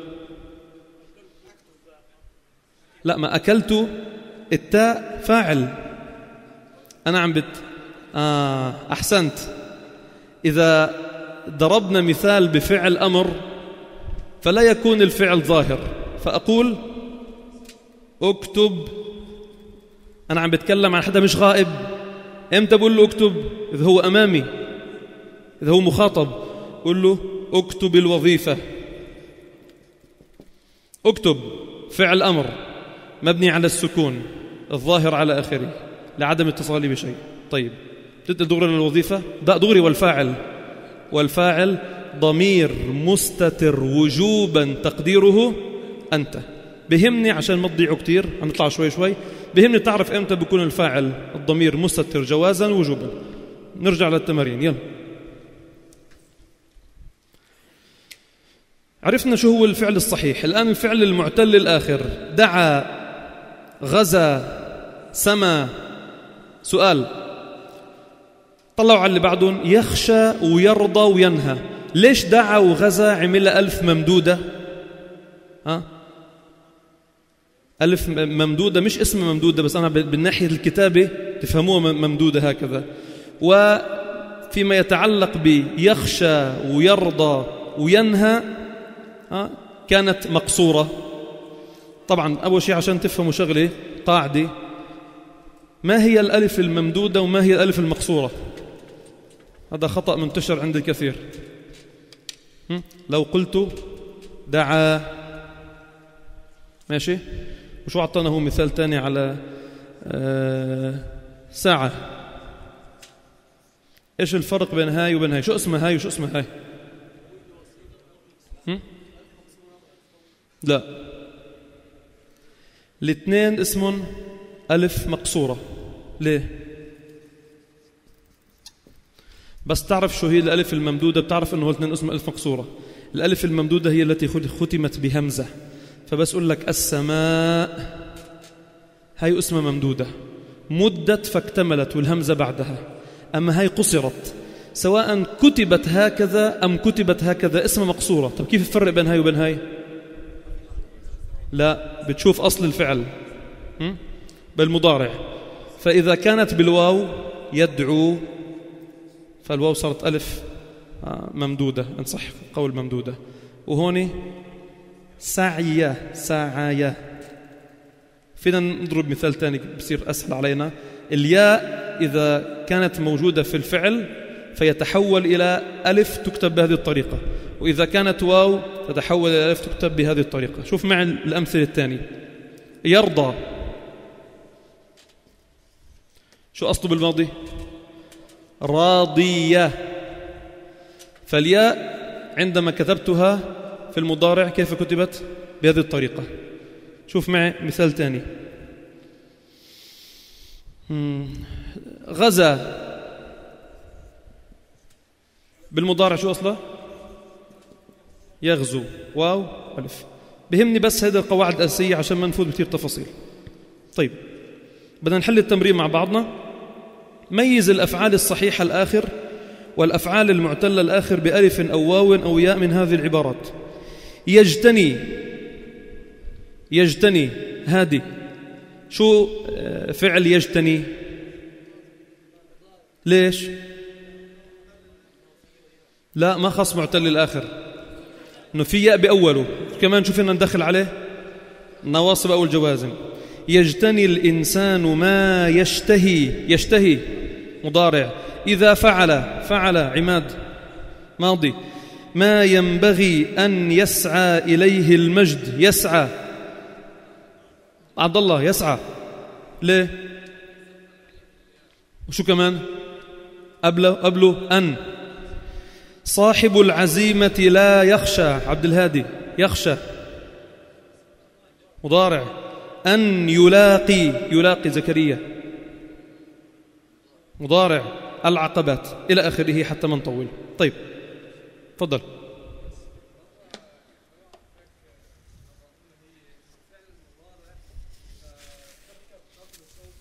لا، ما أكلت التاء فاعل. أنا عم بت آه أحسنت. إذا ضربنا مثال بفعل أمر فلا يكون الفعل ظاهر، فأقول اكتب. أنا عم بتكلم عن حدا مش غائب. إمتى بقول له اكتب؟ إذا هو أمامي، إذا هو مخاطب قل له اكتب الوظيفة. اكتب فعل أمر مبني على السكون الظاهر على آخره لعدم اتصاله بشيء. طيب تبدأ دغري للوظيفة. ده دغري والفاعل. والفاعل ضمير مستتر وجوبا تقديره أنت. بهمني عشان ما تضيعوا كتير، هنطلع شوي شوي. بهمني تعرف امتى بيكون الفاعل الضمير مستتر جوازا وجوبا. نرجع للتمارين يلا. عرفنا شو هو الفعل الصحيح. الآن الفعل المعتل الآخر. دعا، غزا، سما. سؤال، طلعوا على اللي بعدهم. يخشى ويرضى وينهى. ليش دعا وغزا عمل ألف ممدودة؟ ها؟ ألف ممدودة مش اسم ممدودة، بس أنا بالناحية الكتابة تفهموها ممدودة هكذا. وفيما يتعلق بيخشى ويرضى وينهى ها؟ كانت مقصورة. طبعا أول شيء عشان تفهموا شغلة قاعدة، ما هي الألف الممدودة وما هي الألف المقصورة؟ هذا خطأ منتشر عند الكثير. لو قلت دعا، ماشي، وشو أعطانا هو مثال تاني على آه ساعة. إيش الفرق بين هاي وبين هاي؟ شو اسمها هاي وشو اسمها هاي؟ هم؟ لا، الاثنين اسمهم ألف مقصورة. ليه؟ بس تعرف شو هي الألف الممدودة؟ بتعرف أنه الاثنين اسم ألف مقصورة. الألف الممدودة هي التي ختمت بهمزة، فبس أقول لك السماء هاي اسمها ممدودة، مدت فاكتملت والهمزة بعدها. أما هاي قصرت، سواء كتبت هكذا أم كتبت هكذا اسمها مقصورة. طب كيف الفرق بين هاي وبين هاي؟ لا، بتشوف أصل الفعل بالمضارع، فإذا كانت بالواو يدعو فالواو صارت ألف ممدودة، إن صح قول ممدودة. وهون سعي سعي. فينا نضرب مثال تاني بصير أسهل علينا. الياء إذا كانت موجودة في الفعل فيتحول إلى ألف تكتب بهذه الطريقة، وإذا كانت واو تتحول إلى ألف تكتب بهذه الطريقة. شوف معي الأمثلة الثانية. يرضى، شو أصله بالماضي؟ راضية. فالياء عندما كتبتها في المضارع كيف كتبت؟ بهذه الطريقة. شوف معي مثال ثاني. غزا، بالمضارع شو أصله؟ يغزو، واو ألف. بهمني بس هذه القواعد الأساسية عشان ما نفوت بكثير تفاصيل. طيب بدنا نحل التمرين مع بعضنا. ميز الأفعال الصحيحة الآخر والأفعال المعتلة الآخر بألف أو واو أو ياء من هذه العبارات. يجتني، يجتني هادي، شو فعل يجتني؟ ليش؟ لا، ما خص معتل الآخر، إنه في ياء بأوله. كمان شو فينا ندخل عليه؟ نواصب أو الجوازم. يجتني الإنسان ما يشتهي، يشتهي مضارع. إذا فعل، فعل عماد ماضي. ما ينبغي أن يسعى إليه المجد، يسعى عبد الله يسعى. ليه؟ وشو كمان قبله؟ قبله أن. صاحب العزيمة لا يخشى، عبد الهادي يخشى مضارع. أن يلاقي، يلاقي زكريا مضارع. العقبات إلى آخره حتى ما نطول. طيب تفضل. مش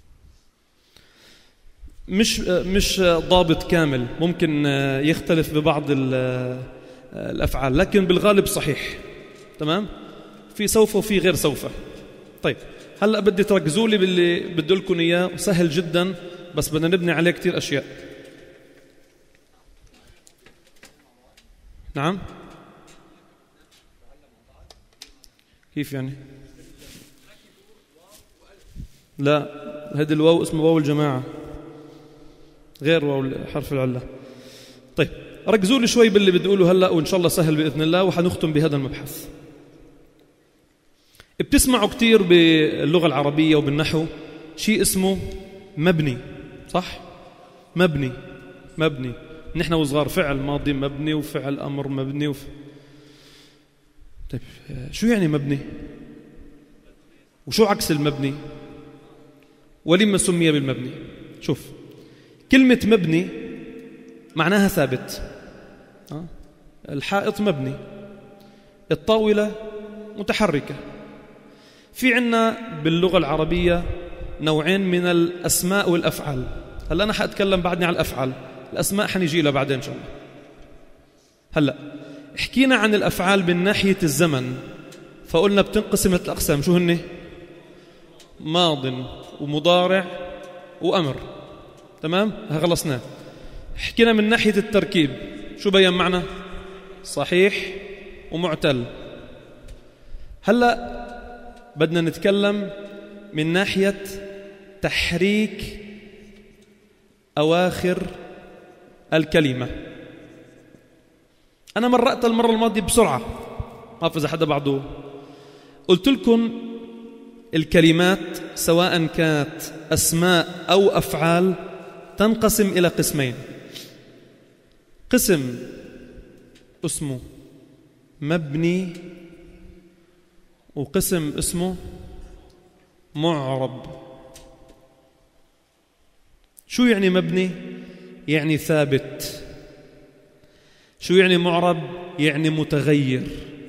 مش ضابط كامل، ممكن يختلف ببعض الأفعال، لكن بالغالب صحيح. تمام؟ في سوف وفي غير سوف. طيب هلأ بدي تركزوا لي باللي بدي لكم إياه، سهل جدا بس بدنا نبني عليه كتير أشياء. نعم؟ كيف يعني؟ لا، هذه الواو اسمه واو الجماعة، غير واو حرف العلة. طيب ركزوا لي شوي باللي بدي أقوله هلأ، وإن شاء الله سهل بإذن الله، وحنختم بهذا المبحث. بتسمعوا كتير باللغة العربية وبالنحو شيء اسمه مبني، صح؟ مبني مبني نحن وصغار، فعل ماضي مبني وفعل أمر مبني وف... طيب شو يعني مبني؟ وشو عكس المبني؟ ولما سمي بالمبني؟ شوف، كلمة مبني معناها ثابت. الحائط مبني، الطاولة متحركة. في عنا باللغة العربية نوعين من الأسماء والأفعال. هلأ أنا حأتكلم بعدني على الأفعال، الأسماء حنيجي لها بعدين إن شاء الله. هلأ حكينا عن الأفعال من ناحية الزمن، فقلنا بتنقسم لثلاث أقسام. شو هن؟ ماض ومضارع وأمر. تمام؟ ها خلصنا. حكينا من ناحية التركيب، شو بين معنا؟ صحيح ومعتل. هلأ بدنا نتكلم من ناحية تحريك أواخر الكلمة. أنا مرقت المرة الماضية بسرعة، ما أعرف إذا حدا بعده. قلت لكم الكلمات سواء كانت أسماء أو أفعال تنقسم إلى قسمين. قسم اسمه مبني، وقسم اسمه معرب. شو يعني مبني؟ يعني ثابت. شو يعني معرب؟ يعني متغير.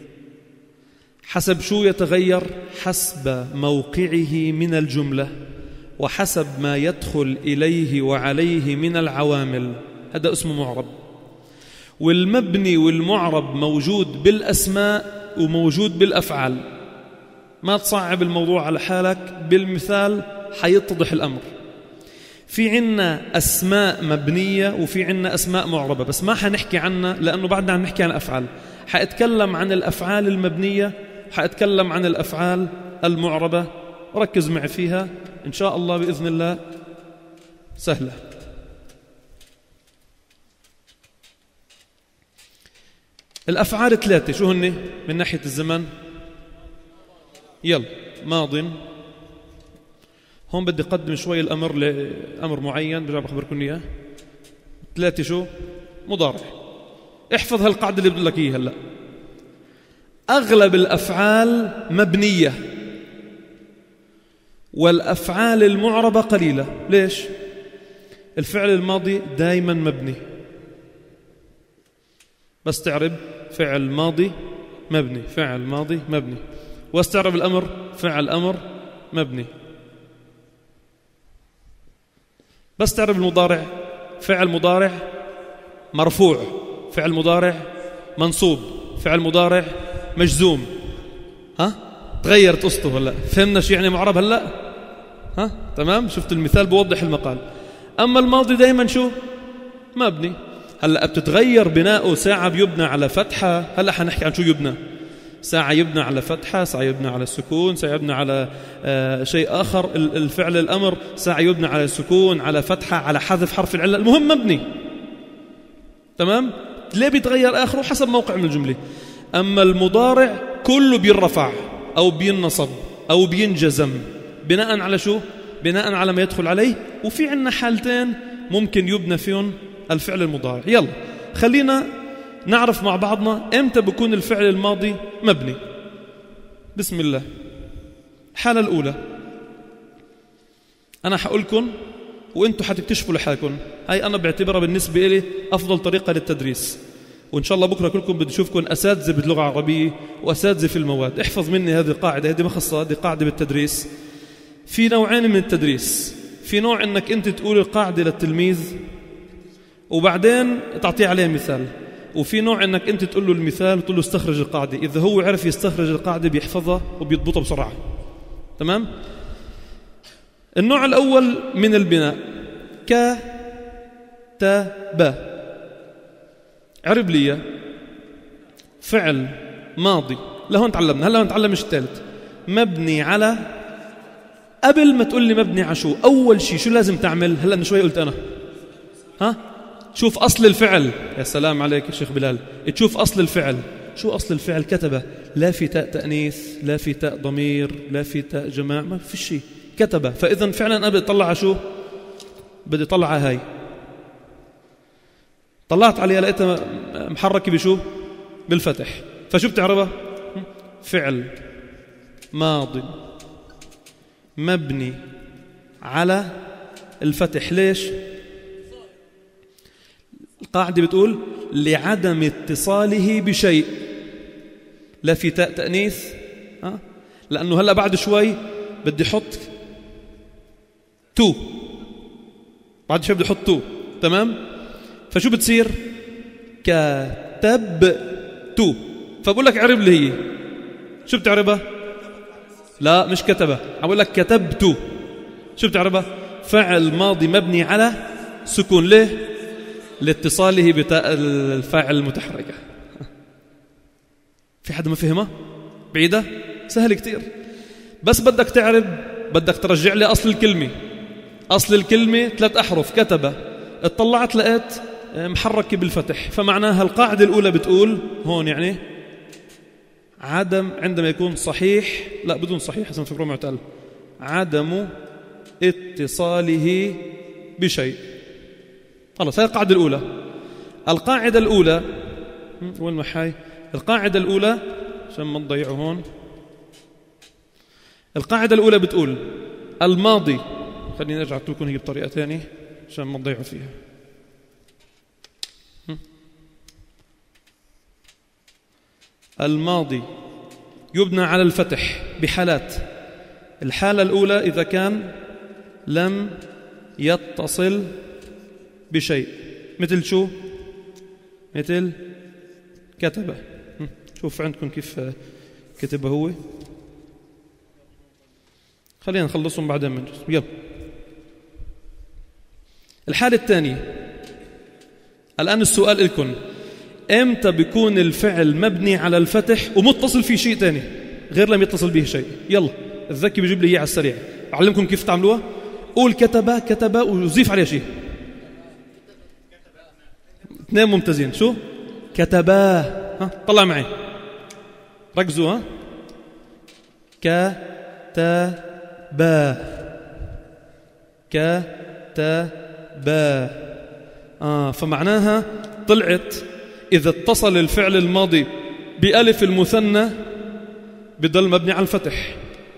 حسب شو يتغير؟ حسب موقعه من الجملة وحسب ما يدخل إليه وعليه من العوامل، هذا اسمه معرب. والمبني والمعرب موجود بالأسماء وموجود بالأفعال. ما تصعب الموضوع على حالك، بالمثال حيتضح الأمر. في عنا أسماء مبنية وفي عنا أسماء معربة، بس ما حنحكي عنها لأنه بعدنا عم نحكي عن الأفعال. حأتكلم عن الأفعال المبنية وحأتكلم عن الأفعال المعربة. ركز معي فيها إن شاء الله بإذن الله، سهلة. الأفعال ثلاثة، شو هن من ناحية الزمن؟ يلا، ماض. هون بدي أقدم شوي الأمر لأمر معين برجع بخبركم إياه. ثلاثة شو؟ مضارع. احفظ هالقاعدة اللي بدي لك إياها هلا. أغلب الأفعال مبنية والأفعال المعربة قليلة. ليش؟ الفعل الماضي دائما مبني، بس تعرب فعل ماضي مبني، فعل ماضي مبني. واستعرب الأمر فعل أمر مبني. بس تعرب المضارع فعل مضارع مرفوع، فعل مضارع منصوب، فعل مضارع مجزوم. ها؟ تغيرت قصته هلا. فهمنا شو يعني معرب هلا؟ ها؟ تمام؟ شفت المثال بوضح المقال. أما الماضي دايما شو؟ مبني. هلا بتتغير بناؤه، ساعة بيبنى على فتحة. هلا حنحكي عن شو يبنى. ساعة يبنى على فتحة، ساعة يبنى على السكون، ساعة يبنى على آه شيء آخر. الفعل الأمر ساعة يبنى على السكون، على فتحة، على حذف حرف العلة. المهم مبني. تمام؟ ليه بيتغير آخره؟ حسب موقع من الجملة. أما المضارع كله بيرفع أو بينصب أو بينجزم بناء على شو؟ بناء على ما يدخل عليه. وفي عنا حالتين ممكن يبنى فيهم الفعل المضارع. يلا خلينا نعرف مع بعضنا امتى بكون الفعل الماضي مبني. بسم الله. الحالة الأولى أنا حقولكم وإنتوا حتكتشفوا لحالكم. هاي أنا بعتبرها بالنسبة إلي أفضل طريقة للتدريس، وإن شاء الله بكرة كلكم بدي أشوفكم أساتذة باللغة العربية وأساتذة في المواد. احفظ مني هذه القاعدة، هذه مخصصة، هذه قاعدة بالتدريس. في نوعين من التدريس. في نوع إنك أنت تقول القاعدة للتلميذ وبعدين تعطيه عليه مثال، وفي نوع إنك أنت تقول له المثال وتقول له استخرج القاعدة. إذا هو عرف يستخرج القاعدة بيحفظها وبيضبطها بسرعة. تمام؟ النوع الأول من البناء كتب. عرب لي فعل ماضي، لهون تعلمنا. هلا نتعلم مش الثالث. مبني على، قبل ما تقول لي مبني على شو، أول شيء شو لازم تعمل؟ هلا من شوي قلت أنا ها شوف أصل الفعل. يا سلام عليك يا شيخ بلال. تشوف أصل الفعل. شو أصل الفعل؟ كتب. لا في تاء تأنيث، لا في تاء ضمير، لا في تاء جماع، ما في شيء. كتب. فإذا فعلا أنا بدي أطلع على شو؟ بدي أطلع على هاي. طلعت عليها لقيتها محركة بشو؟ بالفتح. فشو بتعربها؟ فعل ماضي مبني على الفتح. ليش؟ القاعدة بتقول لعدم اتصاله بشيء. لا في تاء تأنيث، أه؟ لأنه هلأ بعد شوي بدي حط تو، بعد شوي بدي حط تو. تمام؟ فشو بتصير؟ كتب تو. فبقول لك عرب لي هي شو بتعربها؟ لا مش كتبه، أقول لك كتبت. شو بتعربها؟ فعل ماضي مبني على سكون. ليه؟ لاتصاله بتاء الفاعل المتحركة. في حد ما فهمه؟ بعيدة؟ سهل كتير. بس بدك تعرب، بدك ترجع لي أصل الكلمة. أصل الكلمة ثلاث أحرف. كتب. اطلعت لقيت محركة بالفتح. فمعناها القاعدة الأولى بتقول هون يعني عدم، عندما يكون صحيح، لا بدون صحيح حسب فكره معتل، عدم اتصاله بشيء. خلاص هاي القاعدة الأولى. القاعدة الأولى وين محاي؟ القاعدة الأولى عشان ما نضيعه هون. القاعدة الأولى بتقول الماضي، خليني أرجع لكم هي بطريقة ثانية عشان ما نضيعه فيها. الماضي يبنى على الفتح بحالات. الحالة الأولى إذا كان لم يتصل بشيء، مثل شو؟ مثل كتب. شوف عندكم كيف كتبه هو، خلينا نخلصهم بعدين من جزء. يلا الحالة الثانية. الآن السؤال لكم، امتى بيكون الفعل مبني على الفتح ومتصل في شيء ثاني غير لم يتصل به شيء؟ يلا الذكي بيجيب لي اياه على السريع، اعلمكم كيف تعملوها. قول كتب كتب وزيف عليه شيء. اثنين ممتازين. شو؟ كتباه. ها طلع معي، ركزوا. ها كتبا كتبا. آه فمعناها طلعت إذا اتصل الفعل الماضي بألف المثنى بضل مبني على الفتح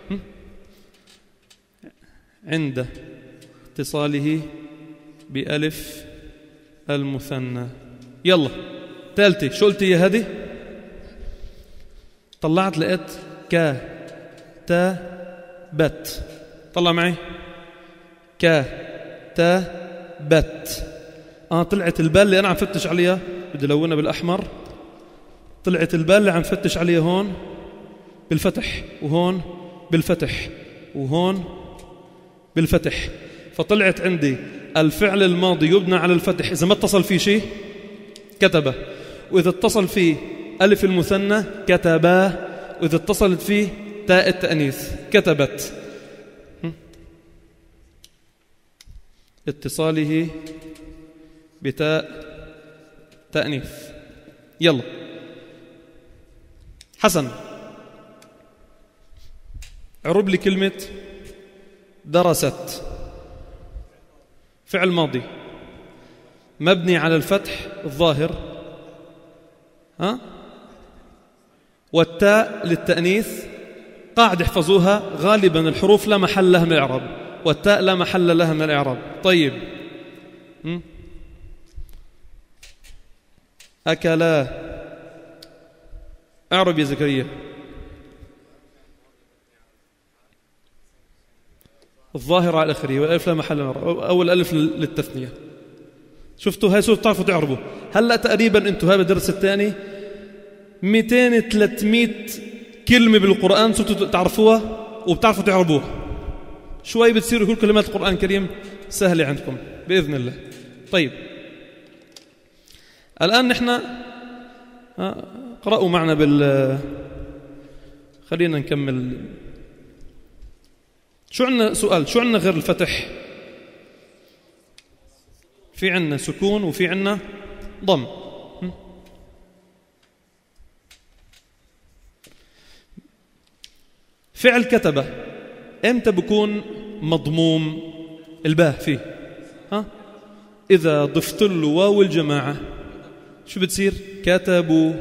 عند اتصاله بألف المثنى. يلا ثالثة. شو قلت يا هذه؟ طلعت لقيت ك تا بت. طلع معي ك تا بت. اه طلعت البال اللي انا عم فتش عليها، بدي لونها بالاحمر. طلعت البال اللي عم فتش عليها هون بالفتح، وهون بالفتح، وهون بالفتح. فطلعت عندي الفعل الماضي يبنى على الفتح اذا ما اتصل فيه شيء كتبه، واذا اتصل فيه الف المثنى كتبا، واذا اتصلت فيه تاء التأنيث كتبت. اتصاله بتاء تأنيث. يلا حسن، عرب لي كلمة درست. فعل ماضي مبني على الفتح الظاهر، ها، والتاء للتأنيث. قاعدة احفظوها، غالبا الحروف لا محل لها من الإعراب، والتاء لا محل لها من الإعراب. طيب م? أكلا. أعرب يا زكريا. الظاهرة على الآخرية والألف لا محل لها، أول ألف للتثنية. شفتوا هاي صوت تعرفوا تعربوا. هلأ تقريبا أنتوا هذا الدرس الثاني مئتين ثلاثمئة كلمة بالقرآن صرتوا تعرفوها وبتعرفوا تعربوها. شوي بتصيروا كل كلمات القرآن الكريم سهلة عندكم بإذن الله. طيب الآن نحن قرأوا معنا بال خلينا نكمل. شو عندنا سؤال، شو عندنا غير الفتح؟ في عندنا سكون وفي عندنا ضم. فعل كتبه امتى بكون مضموم الباء فيه؟ ها إذا ضفت له واو الجماعة شو بتصير؟ كتبوا.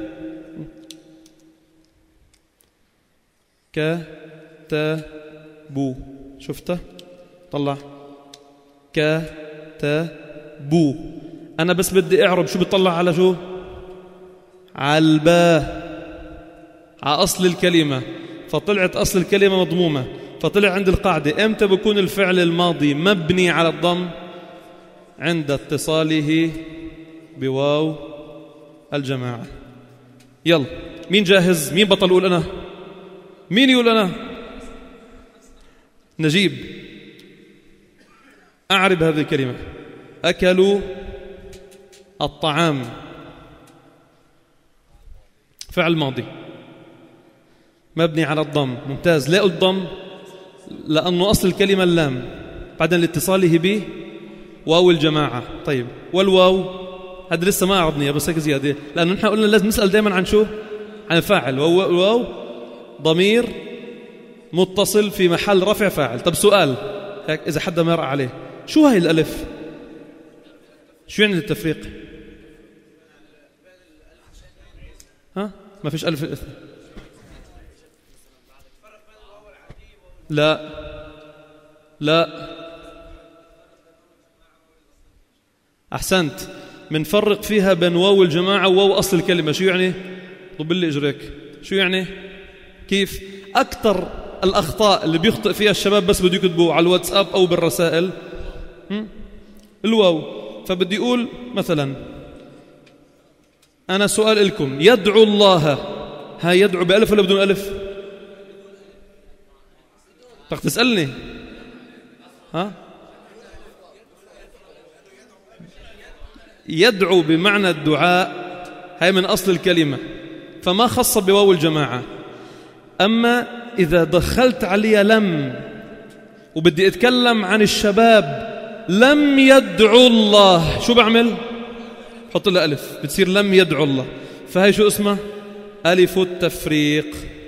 كتبوا. شفته؟ طلع كتبوا. أنا بس بدي أعرب شو بتطلع على شو؟ على الباء، على أصل الكلمة. فطلعت أصل الكلمة مضمومة، فطلع عند القاعدة امتى بكون الفعل الماضي مبني على الضم؟ عند اتصاله بواو الجماعة. يلا مين جاهز؟ مين بطل يقول أنا؟ مين يقول أنا؟ نجيب. أعرب هذه الكلمة. أكلوا الطعام. فعل ماضي مبني على الضم. ممتاز. لا الضم لأنه أصل الكلمة اللام، بعدين لاتصاله به واو الجماعة. طيب والواو هذا لسه ما عرضني بس هيك زيادة، لأنه نحن قلنا لازم نسأل دائما عن شو؟ عن الفاعل. والواو ضمير متصل في محل رفع فاعل. طب سؤال هيك إذا حدا ما رأى عليه، شو هاي الألف؟ شو يعني التفريق؟ ها ما فيش ألف الإثنين. لا لا أحسنت. منفرق فيها بين واو الجماعة وواو أصل الكلمة. شو يعني؟ طب اللي إجريك شو يعني؟ كيف؟ أكثر الأخطاء اللي بيخطئ فيها الشباب بس بده يكتبوا على الواتساب أو بالرسائل الواو. فبدي أقول مثلا أنا سؤال لكم، يدعو الله، هاي يدعو بألف ولا بدون ألف؟ بدك تسألني؟ ها؟ يدعو بمعنى الدعاء، هاي من أصل الكلمة، فما خص بواو الجماعة. أما إذا دخلت علي لم وبدي أتكلم عن الشباب، لم يدعو الله، شو بعمل؟ حط لها ألف، بتصير لم يدعو الله. فهي شو اسمها؟ ألف التفريق.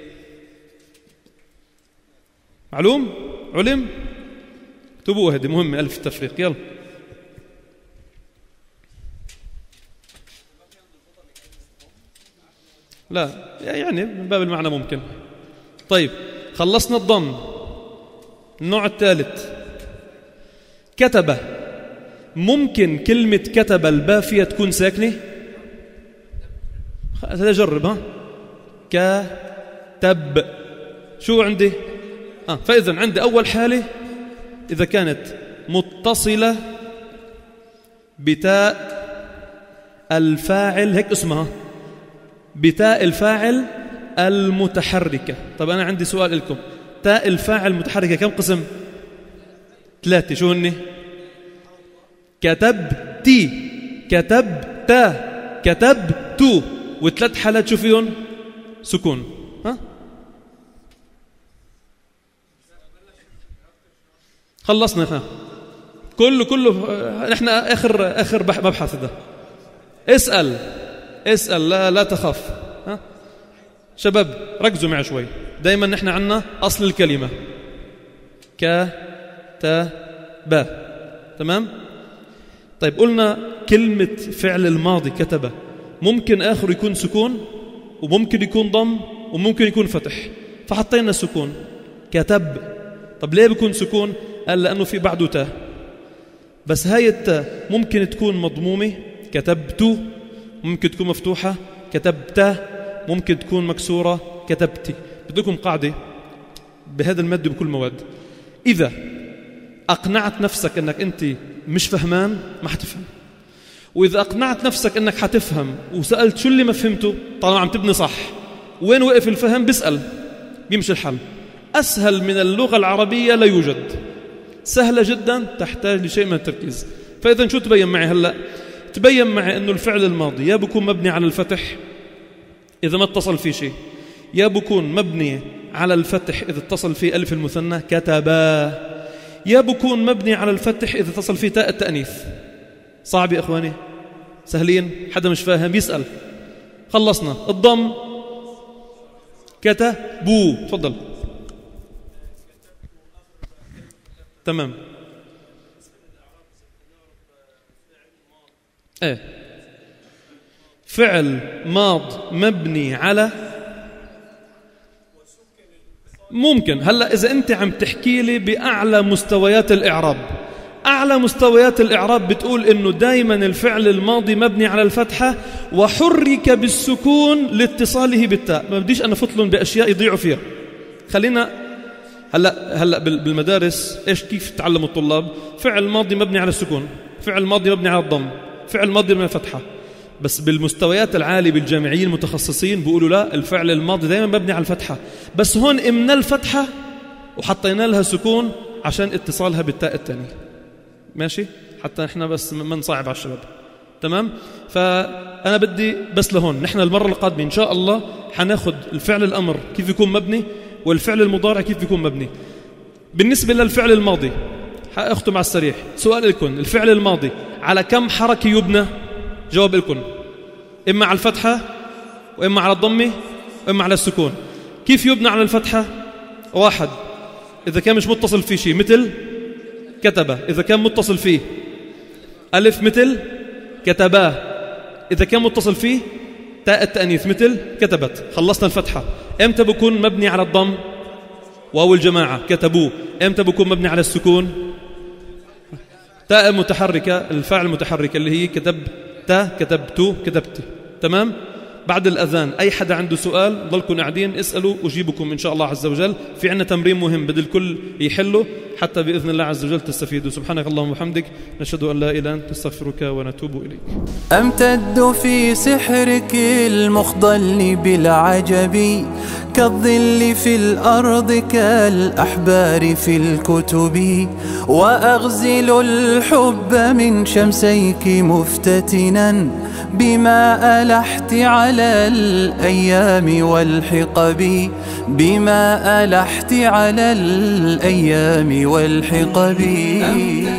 معلوم؟ علم؟ اكتبوها، هذه مهمة، ألف التفريق. يلا لا يعني من باب المعنى ممكن. طيب خلصنا الضم. النوع الثالث كتب. ممكن كلمة كتب الباء فيها تكون ساكنة؟ هذا جرب. ها كتب شو عندي؟ آه فإذا عندي أول حالة إذا كانت متصلة بتاء الفاعل، هيك اسمها بتاء الفاعل المتحركة. طب أنا عندي سؤال لكم، تاء الفاعل المتحركة كم قسم؟ ثلاثة. شو هني؟ كتبتي، كتبتا، كتبتو، وثلاث حالات شو فيهم؟ سكون. ها خلصنا احنا كله كله. نحن آخر آخر مبحث ده. اسأل اسأل، لا لا تخاف. ها شباب ركزوا معي شوي. دايما نحن عنا أصل الكلمة ك ت ب. تمام؟ طيب قلنا كلمة فعل الماضي كتب ممكن آخر يكون سكون وممكن يكون ضم وممكن يكون فتح، فحطينا السكون كتب. طب ليه بيكون سكون؟ قال لأنه في بعده تاء، بس هاي التاء ممكن تكون مضمومة كتبت، ممكن تكون مفتوحة كتبت، ممكن تكون مكسورة كتبتي. بدكم قاعدة بهذا المد بكل مواد، إذا أقنعت نفسك أنك أنت مش فهمان ما حتفهم، وإذا أقنعت نفسك أنك حتفهم وسألت شو اللي ما فهمته، طالما عم تبني صح وين وقف الفهم بيسأل بيمشي الحل. أسهل من اللغة العربية لا يوجد، سهلة جدا، تحتاج لشيء من التركيز. فإذا شو تبين معي هلأ؟ تبين معي أنه الفعل الماضي يا بكون مبني على الفتح إذا ما اتصل فيه شيء، يا بكون مبني على الفتح إذا اتصل فيه ألف المثنى كتبا، يا بكون مبني على الفتح إذا اتصل فيه تاء التأنيث. صعب يا إخواني؟ سهلين؟ حدا مش فاهم يسأل. خلصنا. الضم كتبوا. تفضل. تمام. ايه فعل ماض مبني على ممكن. هلا اذا انت عم تحكي لي باعلى مستويات الاعراب، اعلى مستويات الاعراب بتقول انه دائما الفعل الماضي مبني على الفتحه وحرك بالسكون لاتصاله بالتاء. ما بديش انا افطلن باشياء يضيعوا فيها. خلينا هلا هلا بالمدارس ايش كيف تعلموا الطلاب؟ فعل ماضي مبني على السكون، فعل ماضي مبني على الضم، فعل ماضي من الفتحة. بس بالمستويات العالية بالجامعيين المتخصصين بيقولوا لا، الفعل الماضي دائما مبني على الفتحة، بس هون امنا الفتحة وحطينا لها سكون عشان اتصالها بالتاء الثانية. ماشي؟ حتى احنا بس ما نصعب على الشباب. تمام؟ فأنا بدي بس لهون، نحن المرة القادمة إن شاء الله حناخد الفعل الأمر كيف يكون مبني والفعل المضارع كيف يكون مبني. بالنسبة للفعل الماضي أختم على السريع. سؤال لكم، الفعل الماضي على كم حركة يبنى؟ جواب لكم، إما على الفتحة وإما على الضمة وإما على السكون. كيف يبنى على الفتحة؟ واحد، إذا كان مش متصل فيه شيء مثل كتبه، إذا كان متصل فيه ألف مثل كتباه، إذا كان متصل فيه تاء التأنيث مثل كتبت. خلصنا الفتحة. إمتى بكون مبني على الضم؟ واو الجماعة كتبوه. إمتى بكون مبني على السكون؟ تاء متحركة، الفاعل المتحركة اللي هي كتب تا، كتبتو، كتبتي. تمام؟ بعد الأذان أي حدا عنده سؤال ضلكم قاعدين اسألوا أجيبكم إن شاء الله عز وجل. في عنا تمرين مهم بدل الكل يحله حتى بإذن الله عز وجل تستفيدوا. سبحانك اللهم وبحمدك نشهد أن لا إله إلا أنت نستغفرك ونتوب إليك. أمتد في سحرك المخضل بالعجب كالظل في الأرض كالأحبار في الكتب وأغزل الحب من شمسيك مفتتنا بما ألحت على الأيام والحقب بما ألحت على الأيام والحقب.